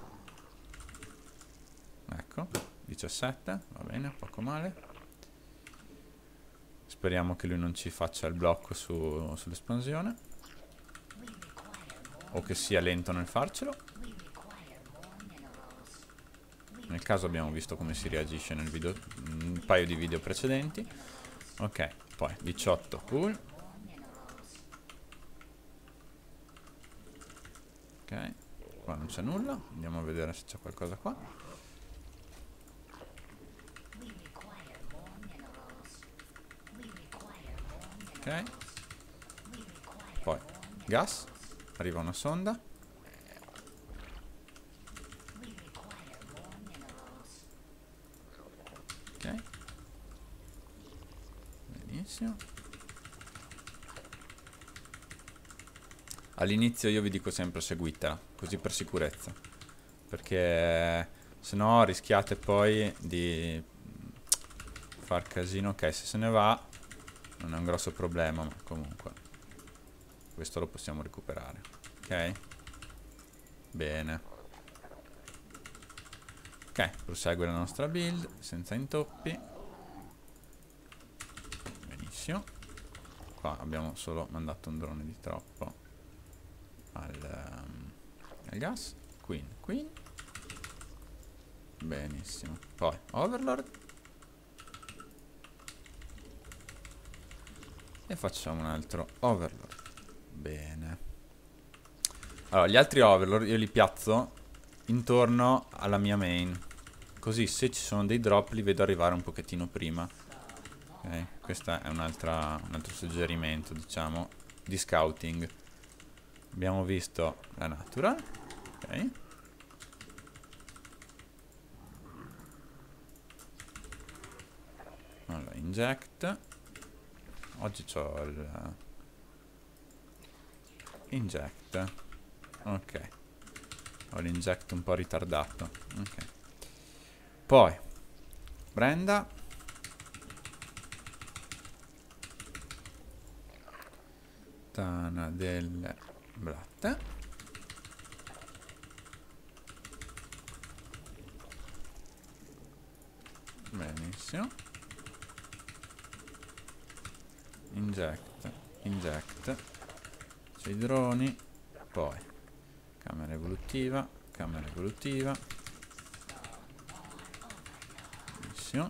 Ecco, 17, va bene, poco male. Speriamo che lui non ci faccia il blocco sull'espansione. o che sia lento nel farcelo. Nel caso abbiamo visto come si reagisce nel video, un paio di video precedenti. Ok, poi 18 cool. Ok, qua non c'è nulla, andiamo a vedere se c'è qualcosa qua. Ok, poi gas, arriva una sonda. Ok, benissimo. All'inizio io vi dico sempre seguitela, così per sicurezza, perché se no rischiate poi di far casino. Ok, se se ne va non è un grosso problema, ma comunque questo lo possiamo recuperare. Ok, bene. Ok, prosegue la nostra build senza intoppi. Benissimo. Qua abbiamo solo mandato un drone di troppo al gas. Queen. Benissimo. Poi Overlord. E facciamo un altro Overlord. Bene. Allora, gli altri Overlord io li piazzo intorno alla mia main, così se ci sono dei drop li vedo arrivare un pochettino prima. Ok, questo è un altro suggerimento, diciamo, di scouting. Abbiamo visto la natural. Ok, allora inject. Oggi c'ho il inject. Ok, ho l'inject un po' ritardato. Ok, poi Brenda. Tana delle blatte. Benissimo. Inject. C'è i droni. Poi camera evolutiva. Benissimo.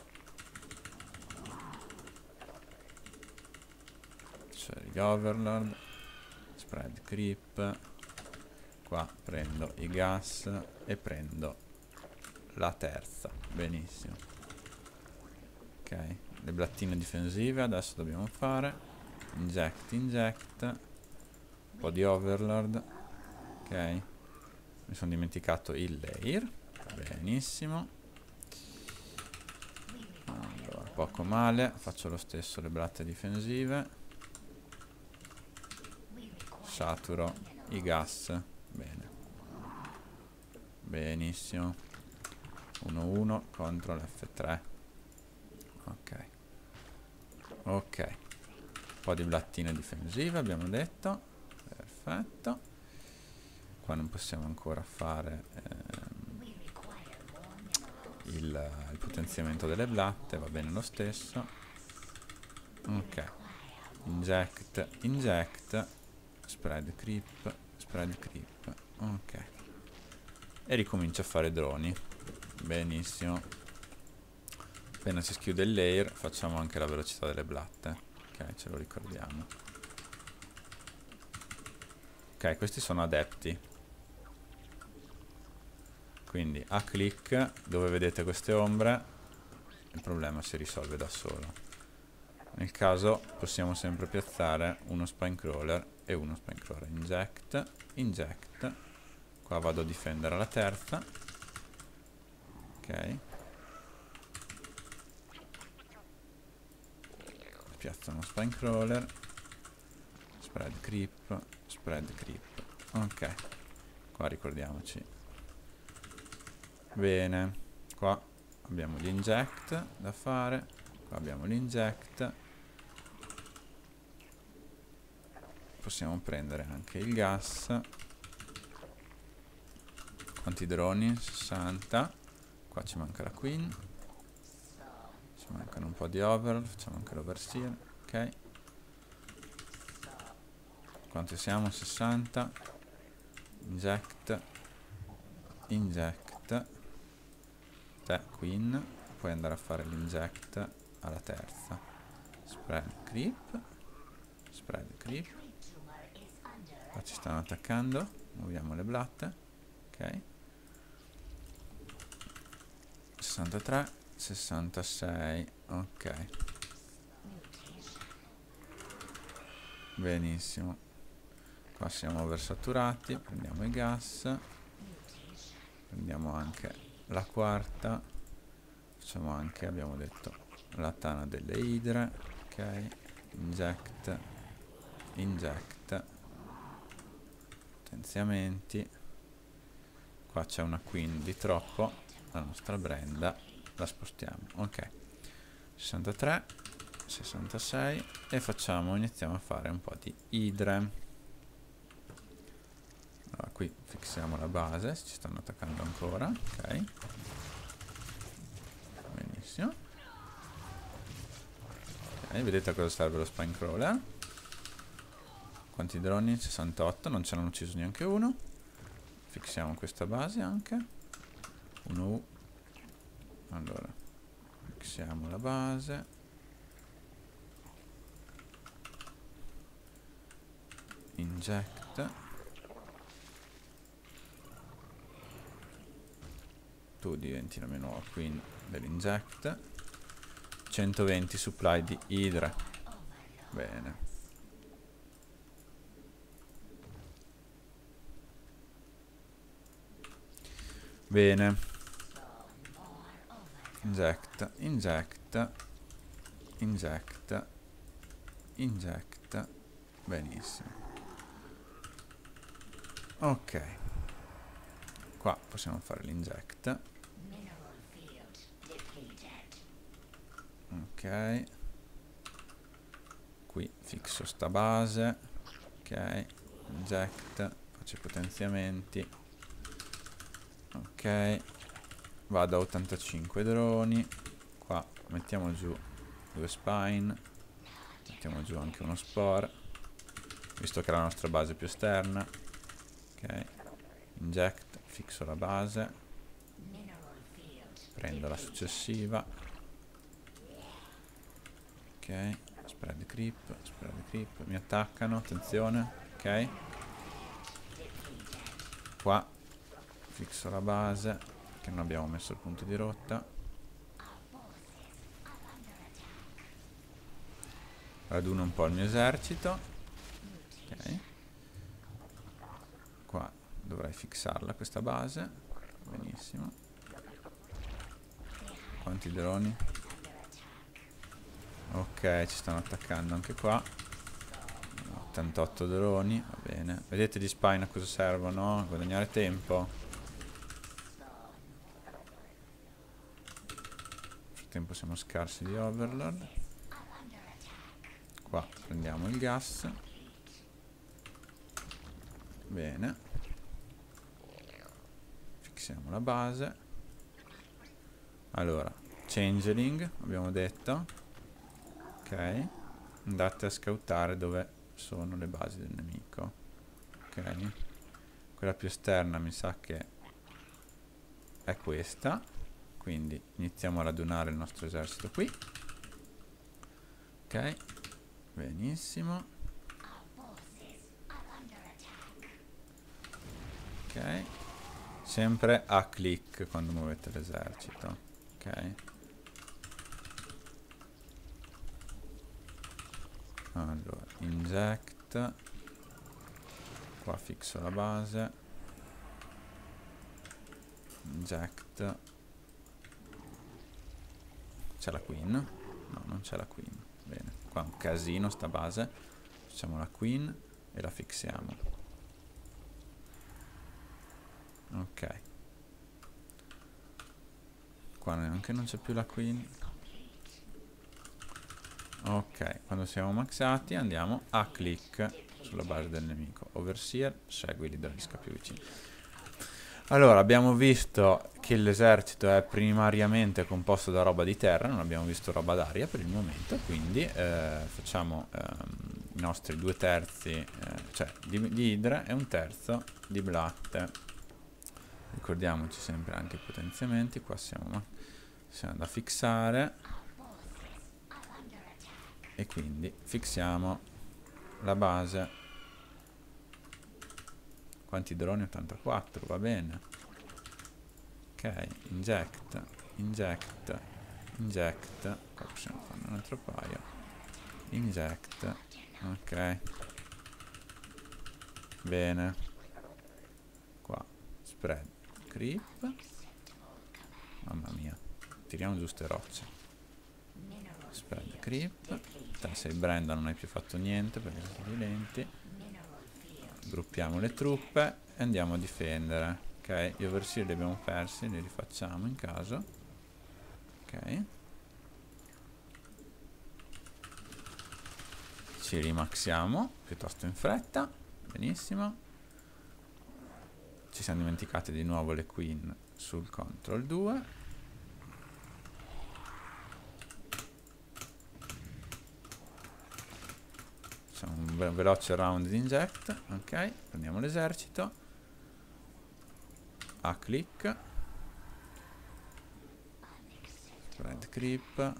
C'è il Overlord. Spread creep. Qua prendo i gas e prendo la terza. Benissimo. Ok, le blattine difensive adesso dobbiamo fare. Inject. Un po' di Overlord. Ok, mi sono dimenticato il layer. Benissimo. Allora, poco male. Faccio lo stesso le blatte difensive. Saturo i gas. Bene. Benissimo. 1-1 contro l'F3. Ok. Un po' di blattine difensive abbiamo detto. Perfetto. Qua non possiamo ancora fare il potenziamento delle blatte, va bene lo stesso. Ok, inject, spread creep, ok, e ricomincia a fare droni. Benissimo. Appena si schiude il layer facciamo anche la velocità delle blatte. Ok, ce lo ricordiamo. Ok, questi sono adepti, quindi a click dove vedete queste ombre il problema si risolve da solo. Nel caso possiamo sempre piazzare uno spine crawler e uno spine crawler. Inject. Qua vado a difendere la terza. Ok, piazzo uno spine crawler. Spread creep. Ok, qua ricordiamoci. Bene, qua abbiamo l'inject da fare. Qua abbiamo l'inject. Possiamo prendere anche il gas. Quanti droni? 60. Qua ci manca la queen. Ci mancano un po' di overall. Facciamo anche l'overseer. Ok, quanti siamo? 60. inject, inject, te queen, puoi andare a fare l'inject alla terza, spread creep, qua ci stanno attaccando, muoviamo le blatte, ok, 63, 66, ok, benissimo, qua siamo oversaturati, prendiamo i gas, prendiamo anche la quarta, facciamo anche, abbiamo detto, la tana delle idre, ok, inject, inject, potenziamenti, qua c'è una queen di troppo, la nostra Brenda la spostiamo, ok, 63, 66 e facciamo, iniziamo a fare un po' di idre. Allora, qui fissiamo la base, ci stanno attaccando ancora, ok, benissimo, ok, vedete a cosa serve lo spine crawler. Quanti droni? 68, non ce l'hanno ucciso neanche uno. Fissiamo questa base anche, 1U, allora fissiamo la base, inject, tu diventi la mia nuova queen dell'inject, 120 supply di idra, bene, bene, inject, inject, inject, inject, benissimo, ok, qua possiamo fare l'inject, ok, qui fixo sta base, ok, inject, faccio i potenziamenti, ok, vado a 85 droni, qua mettiamo giù 2 spine, mettiamo giù anche uno spore, visto che è la nostra base più esterna, ok, inject, fixo la base, prendo la successiva, ok, spread creep, mi attaccano, attenzione, ok, qua fixo la base, che non abbiamo messo il punto di rotta, raduno un po' il mio esercito, ok, qua dovrei fissarla questa base, benissimo, quanti droni? Ok, ci stanno attaccando anche qua, 88 droni, va bene, vedete gli spine a cosa servono? A guadagnare tempo. Tempo siamo scarsi di overlord, qua prendiamo il gas, bene, fissiamo la base, allora changeling abbiamo detto, ok, andate a scoutare dove sono le basi del nemico, ok, quella più esterna mi sa che è questa, quindi iniziamo a radunare il nostro esercito qui, ok, benissimo, ok, sempre a click quando muovete l'esercito, ok, allora inject, qua fixo la base, inject, c'è la queen? No, non c'è la queen, bene, qua è un casino sta base, facciamo la queen e la fissiamo, ok, qua neanche non c'è più la queen, ok, quando siamo maxati andiamo a click sulla base del nemico, overseer, segui l'idalisca più vicino. Allora, abbiamo visto che l'esercito è primariamente composto da roba di terra, non abbiamo visto roba d'aria per il momento, quindi facciamo i nostri 2/3, cioè di idra e 1/3 di blatte. Ricordiamoci sempre anche i potenziamenti, qua siamo da fissare, e quindi fissiamo la base. Quanti droni? 84, va bene. Ok, inject, inject, inject, qua possiamo fare un altro paio, inject, ok, bene, qua, spread, creep, mamma mia, tiriamo giù ste rocce, spread, creep, te sei Brenda, non hai più fatto niente perché siete lenti, gruppiamo le truppe e andiamo a difendere. Ok, gli overseer li abbiamo persi, li rifacciamo in caso. Ok, ci rimaxiamo piuttosto in fretta. Benissimo. Ci siamo dimenticati di nuovo le queen sul control 2. Facciamo un veloce round di inject. Ok, prendiamo l'esercito. A click, spread creep,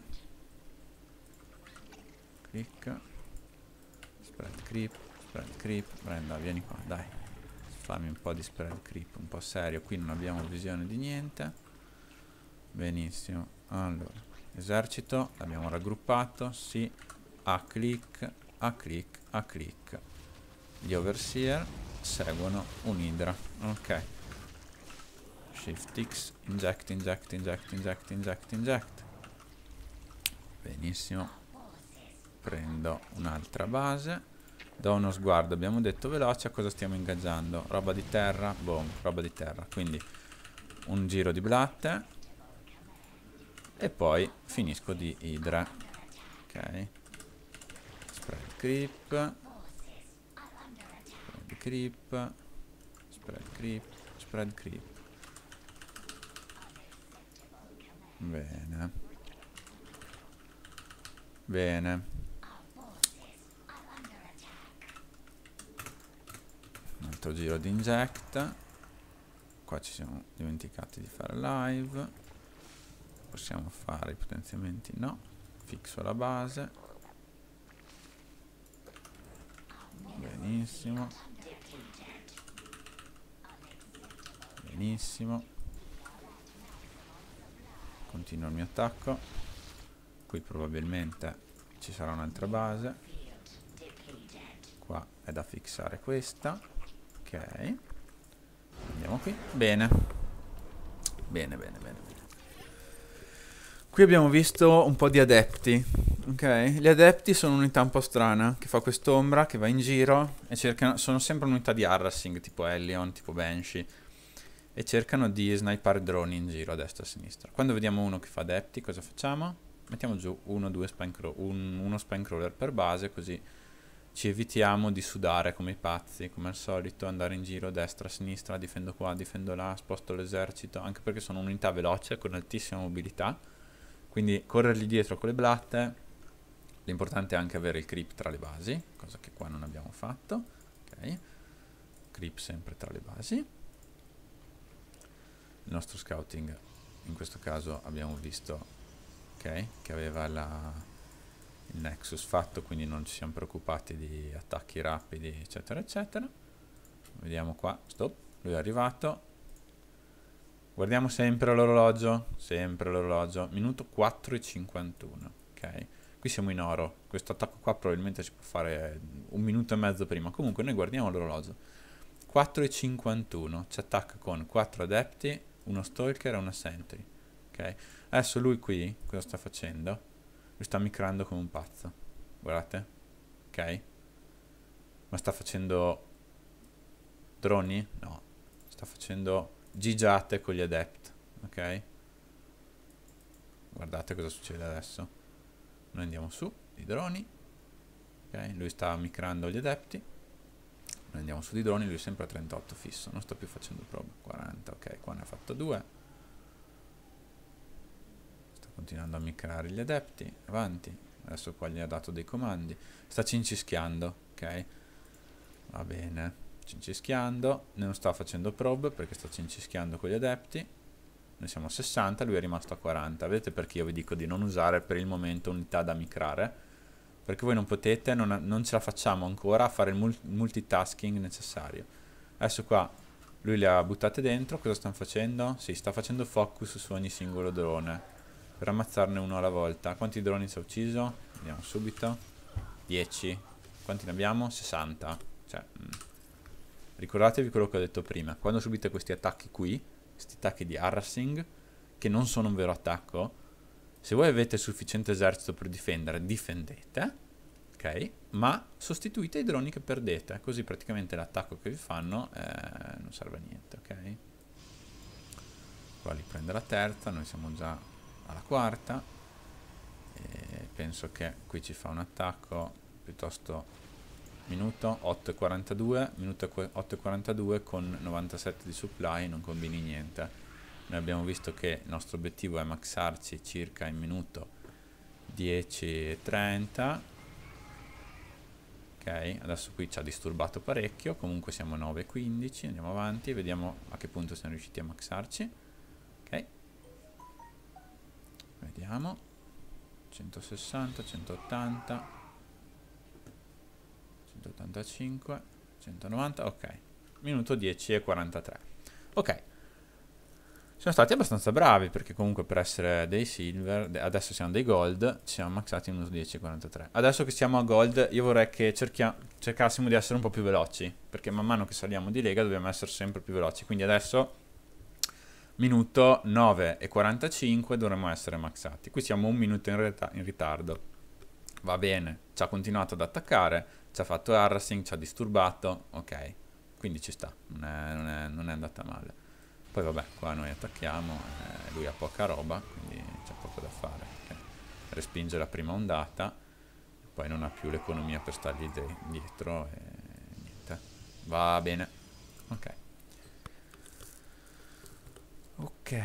click, spread creep, Brenda vieni qua, dai, fammi un po' di spread creep, un po' serio, qui non abbiamo visione di niente. Benissimo, allora, esercito, l'abbiamo raggruppato, sì, a click, a click, a click, gli overseer seguono un'idra, ok. Shift X, inject, inject, inject, inject, inject, inject. Benissimo. Prendo un'altra base. Do uno sguardo, abbiamo detto veloce, a cosa stiamo ingaggiando? Roba di terra, boom, roba di terra. Quindi un giro di blatte. E poi finisco di idra. Ok. Spread creep. Spread creep. Spread creep. Spread creep. Bene. Bene. Un altro giro di inject. Qua ci siamo dimenticati di fare live. Possiamo fare i potenziamenti? No. Fixo la base. Benissimo. Benissimo. Continuo il mio attacco. Qui probabilmente ci sarà un'altra base. Qua è da fissare questa. Ok. Andiamo qui. Bene. Bene, bene, bene. Qui abbiamo visto un po' di adepti. Ok. Gli adepti sono un'unità un po' strana, che fa quest'ombra, che va in giro e cercano. Sono sempre un'unità di harassing, tipo Hellion, tipo Banshee. E cercano di snipare droni in giro a destra e a sinistra. Quando vediamo uno che fa adepti, cosa facciamo? Mettiamo giù uno spine-crawler per base, così ci evitiamo di sudare come i pazzi, come al solito, andare in giro destra, sinistra, difendo qua, difendo là, sposto l'esercito, anche perché sono un'unità veloce con altissima mobilità, quindi corrergli dietro con le blatte. L'importante è anche avere il creep tra le basi, cosa che qua non abbiamo fatto. Ok, creep sempre tra le basi. Il nostro scouting, in questo caso abbiamo visto, ok, che aveva il nexus fatto, quindi non ci siamo preoccupati di attacchi rapidi, eccetera, eccetera. Vediamo qua, stop, lui è arrivato. Guardiamo sempre l'orologio, minuto 4:51, ok. Qui siamo in oro, questo attacco qua probabilmente ci può fare 1 minuto e mezzo prima, comunque noi guardiamo l'orologio. 4:51, ci attacca con 4 adepti, uno stalker e una sentry, ok. Adesso lui qui cosa sta facendo? Lui sta micrando come un pazzo, guardate, ok. Ma sta facendo droni? No, sta facendo gigiate con gli adept, ok. Guardate cosa succede adesso. Noi andiamo su i droni, ok. Lui sta micrando gli adepti. Noi andiamo su di droni, lui è sempre a 38 fisso, non sto più facendo prove. 40, ok, qua ne ha fatto 2. Sta continuando a micrare gli adepti, avanti, adesso qua gli ha dato dei comandi, sta cincischiando, ok? Va bene, cincischiando, non sta facendo probe perché sta cincischiando con gli adepti, noi siamo a 60, lui è rimasto a 40, vedete perché io vi dico di non usare per il momento unità da micrare? Perché voi non potete, non ce la facciamo ancora a fare il multitasking necessario. Adesso qua lui le ha buttate dentro, cosa stanno facendo? Sì, sta facendo focus su ogni singolo drone, per ammazzarne uno alla volta. Quanti droni ci ha ucciso? Vediamo subito. 10. Quanti ne abbiamo? 60. Cioè, ricordatevi quello che ho detto prima. Quando subite questi attacchi qui, questi attacchi di harassing, che non sono un vero attacco, se voi avete sufficiente esercito per difendere, difendete, ok? Ma sostituite i droni che perdete, così praticamente l'attacco che vi fanno non serve a niente, ok? Qua li prende la terza, noi siamo già alla quarta, e penso che qui ci fa un attacco piuttosto minuto 8,42, minuto 8,42 con 97 di supply, non combini niente. Noi abbiamo visto che il nostro obiettivo è maxarci circa in minuto 10,30. Ok, adesso qui ci ha disturbato parecchio, comunque siamo a 9,15, andiamo avanti, vediamo a che punto siamo riusciti a maxarci. Ok, vediamo, 160, 180, 185, 190, ok, minuto 10,43. Ok, siamo stati abbastanza bravi perché comunque per essere dei silver, adesso siamo dei gold, ci siamo maxati in 1.10.43. Adesso che siamo a gold io vorrei che cercassimo di essere un po' più veloci, perché man mano che saliamo di lega dobbiamo essere sempre più veloci. Quindi adesso minuto 9,45 dovremmo essere maxati. Qui siamo un minuto in ritardo. Va bene, ci ha continuato ad attaccare, ci ha fatto harassing, ci ha disturbato, ok. Quindi ci sta, non è andata male. Poi vabbè, qua noi attacchiamo, lui ha poca roba, quindi c'è poco da fare. Okay. Respinge la prima ondata, poi non ha più l'economia per stargli dietro e niente. Va bene. Ok. Ok.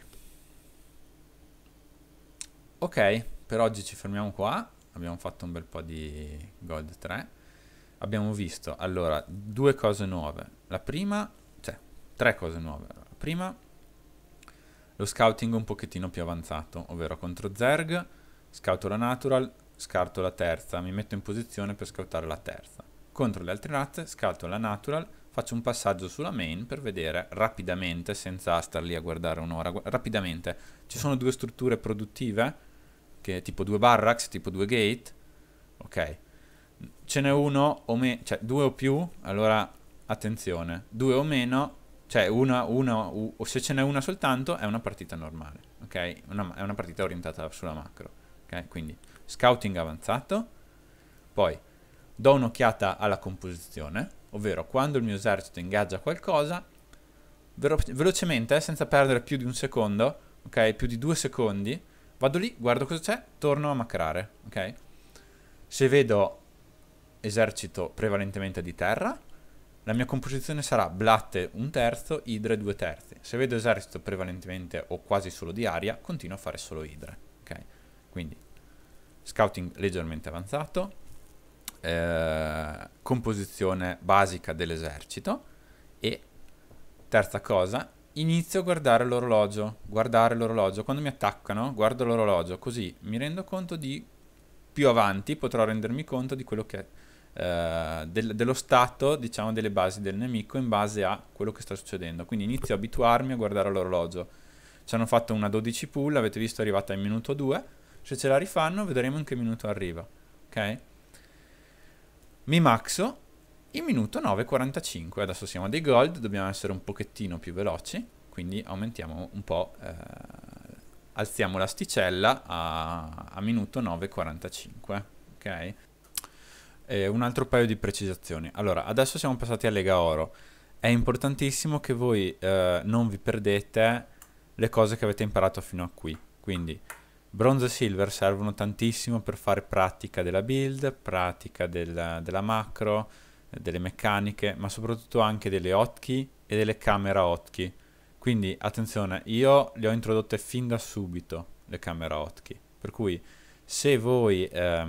Ok, per oggi ci fermiamo qua. Abbiamo fatto un bel po' di Gold 3. Abbiamo visto, allora, due cose nuove. La prima, cioè, tre cose nuove. Prima, lo scouting un pochettino più avanzato, ovvero contro Zerg, scouto la natural, scarto la terza, mi metto in posizione per scoutare la terza. Contro le altre razze, scouto la natural, faccio un passaggio sulla main per vedere rapidamente, senza star lì a guardare un'ora, rapidamente. Ci sono due strutture produttive, che tipo due barracks, tipo due gate, ok. Ce n'è uno o meno, cioè due o più, allora attenzione, due o meno, cioè o se ce n'è una soltanto è una partita normale, ok? È una partita orientata sulla macro, ok? Quindi scouting avanzato, poi do un'occhiata alla composizione, ovvero quando il mio esercito ingaggia qualcosa, velocemente, senza perdere più di un secondo, ok? Più di 2 secondi, vado lì, guardo cosa c'è, torno a macrare, ok? Se vedo esercito prevalentemente di terra, la mia composizione sarà blatte 1/3, idre 2/3. Se vedo esercito prevalentemente o quasi solo di aria, continuo a fare solo idre. Ok? Quindi scouting leggermente avanzato, composizione basica dell'esercito e terza cosa, inizio a guardare l'orologio. Quando mi attaccano, guardo l'orologio, così mi rendo conto di più avanti potrò rendermi conto di quello che è dello stato, diciamo, delle basi del nemico in base a quello che sta succedendo. Quindi inizio a abituarmi a guardare l'orologio. Ci hanno fatto una 12 pull, avete visto, è arrivata in minuto 2. Se ce la rifanno vedremo in che minuto arriva, ok? Mi maxo in minuto 9,45. Adesso siamo a dei gold, dobbiamo essere un pochettino più veloci, quindi aumentiamo un po', alziamo l'asticella a minuto 9,45, ok? Un altro paio di precisazioni. Allora, adesso siamo passati a Lega Oro. È importantissimo che voi non vi perdete le cose che avete imparato fino a qui. Quindi bronzo e silver servono tantissimo per fare pratica della build, pratica della macro, delle meccaniche, ma soprattutto anche delle hotkey e delle camera hotkey. Quindi attenzione, io le ho introdotte fin da subito le camera hotkey, per cui Se voi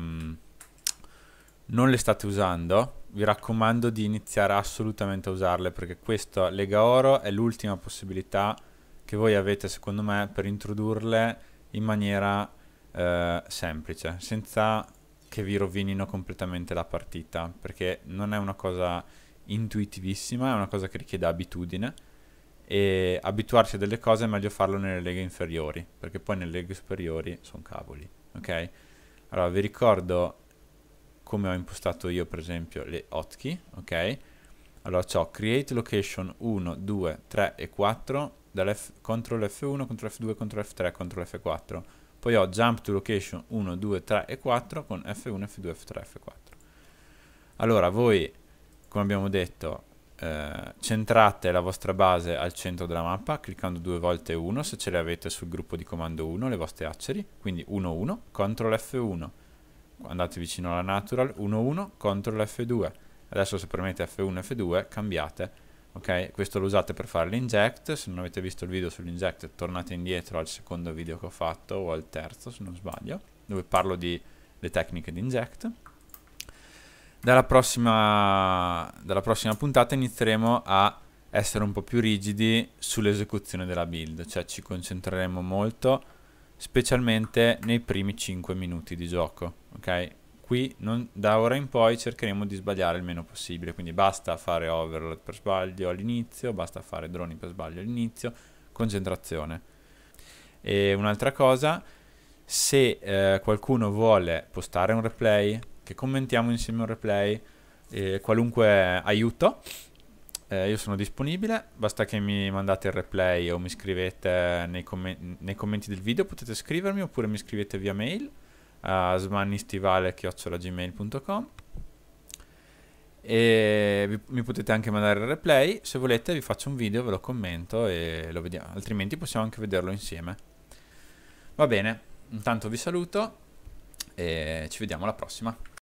non le state usando, vi raccomando di iniziare assolutamente a usarle, perché questa Lega Oro è l'ultima possibilità che voi avete, secondo me, per introdurle in maniera semplice, senza che vi rovinino completamente la partita, perché non è una cosa intuitivissima, è una cosa che richiede abitudine, e abituarsi a delle cose è meglio farlo nelle leghe inferiori, perché poi nelle leghe superiori sono cavoli, ok? Allora vi ricordo come ho impostato io per esempio le hotkey, ok? Allora ho create location 1, 2, 3 e 4, CTRL F1, CTRL F2, CTRL F3, CTRL F4. Poi ho jump to location 1, 2, 3 e 4 con F1, F2, F3, F4. Allora voi, come abbiamo detto, centrate la vostra base al centro della mappa cliccando 2 volte 1 se ce le avete sul gruppo di comando 1, le vostre acceri, quindi 1, 1, CTRL F1, andate vicino alla natural, 1, 1, CTRL F2. Adesso se premete F1, F2 cambiate, ok? Questo lo usate per fare l'inject. Se non avete visto il video sull'inject tornate indietro al secondo video che ho fatto, o al terzo se non sbaglio, dove parlo di le tecniche di inject. Dalla prossima puntata inizieremo a essere un po' più rigidi sull'esecuzione della build, cioè ci concentreremo molto, specialmente nei primi 5 minuti di gioco, ok? Qui da ora in poi cercheremo di sbagliare il meno possibile, quindi basta fare overload per sbaglio all'inizio, basta fare droni per sbaglio all'inizio, concentrazione. E un'altra cosa, se qualcuno vuole postare un replay, che commentiamo insieme un replay, qualunque aiuto, io sono disponibile, basta che mi mandate il replay o mi scrivete nei commenti del video, potete scrivermi, oppure mi scrivete via mail a smannistivale@gmail.com, e mi potete anche mandare il replay. Se volete vi faccio un video, ve lo commento e lo vediamo, altrimenti possiamo anche vederlo insieme. Va bene, intanto vi saluto e ci vediamo alla prossima.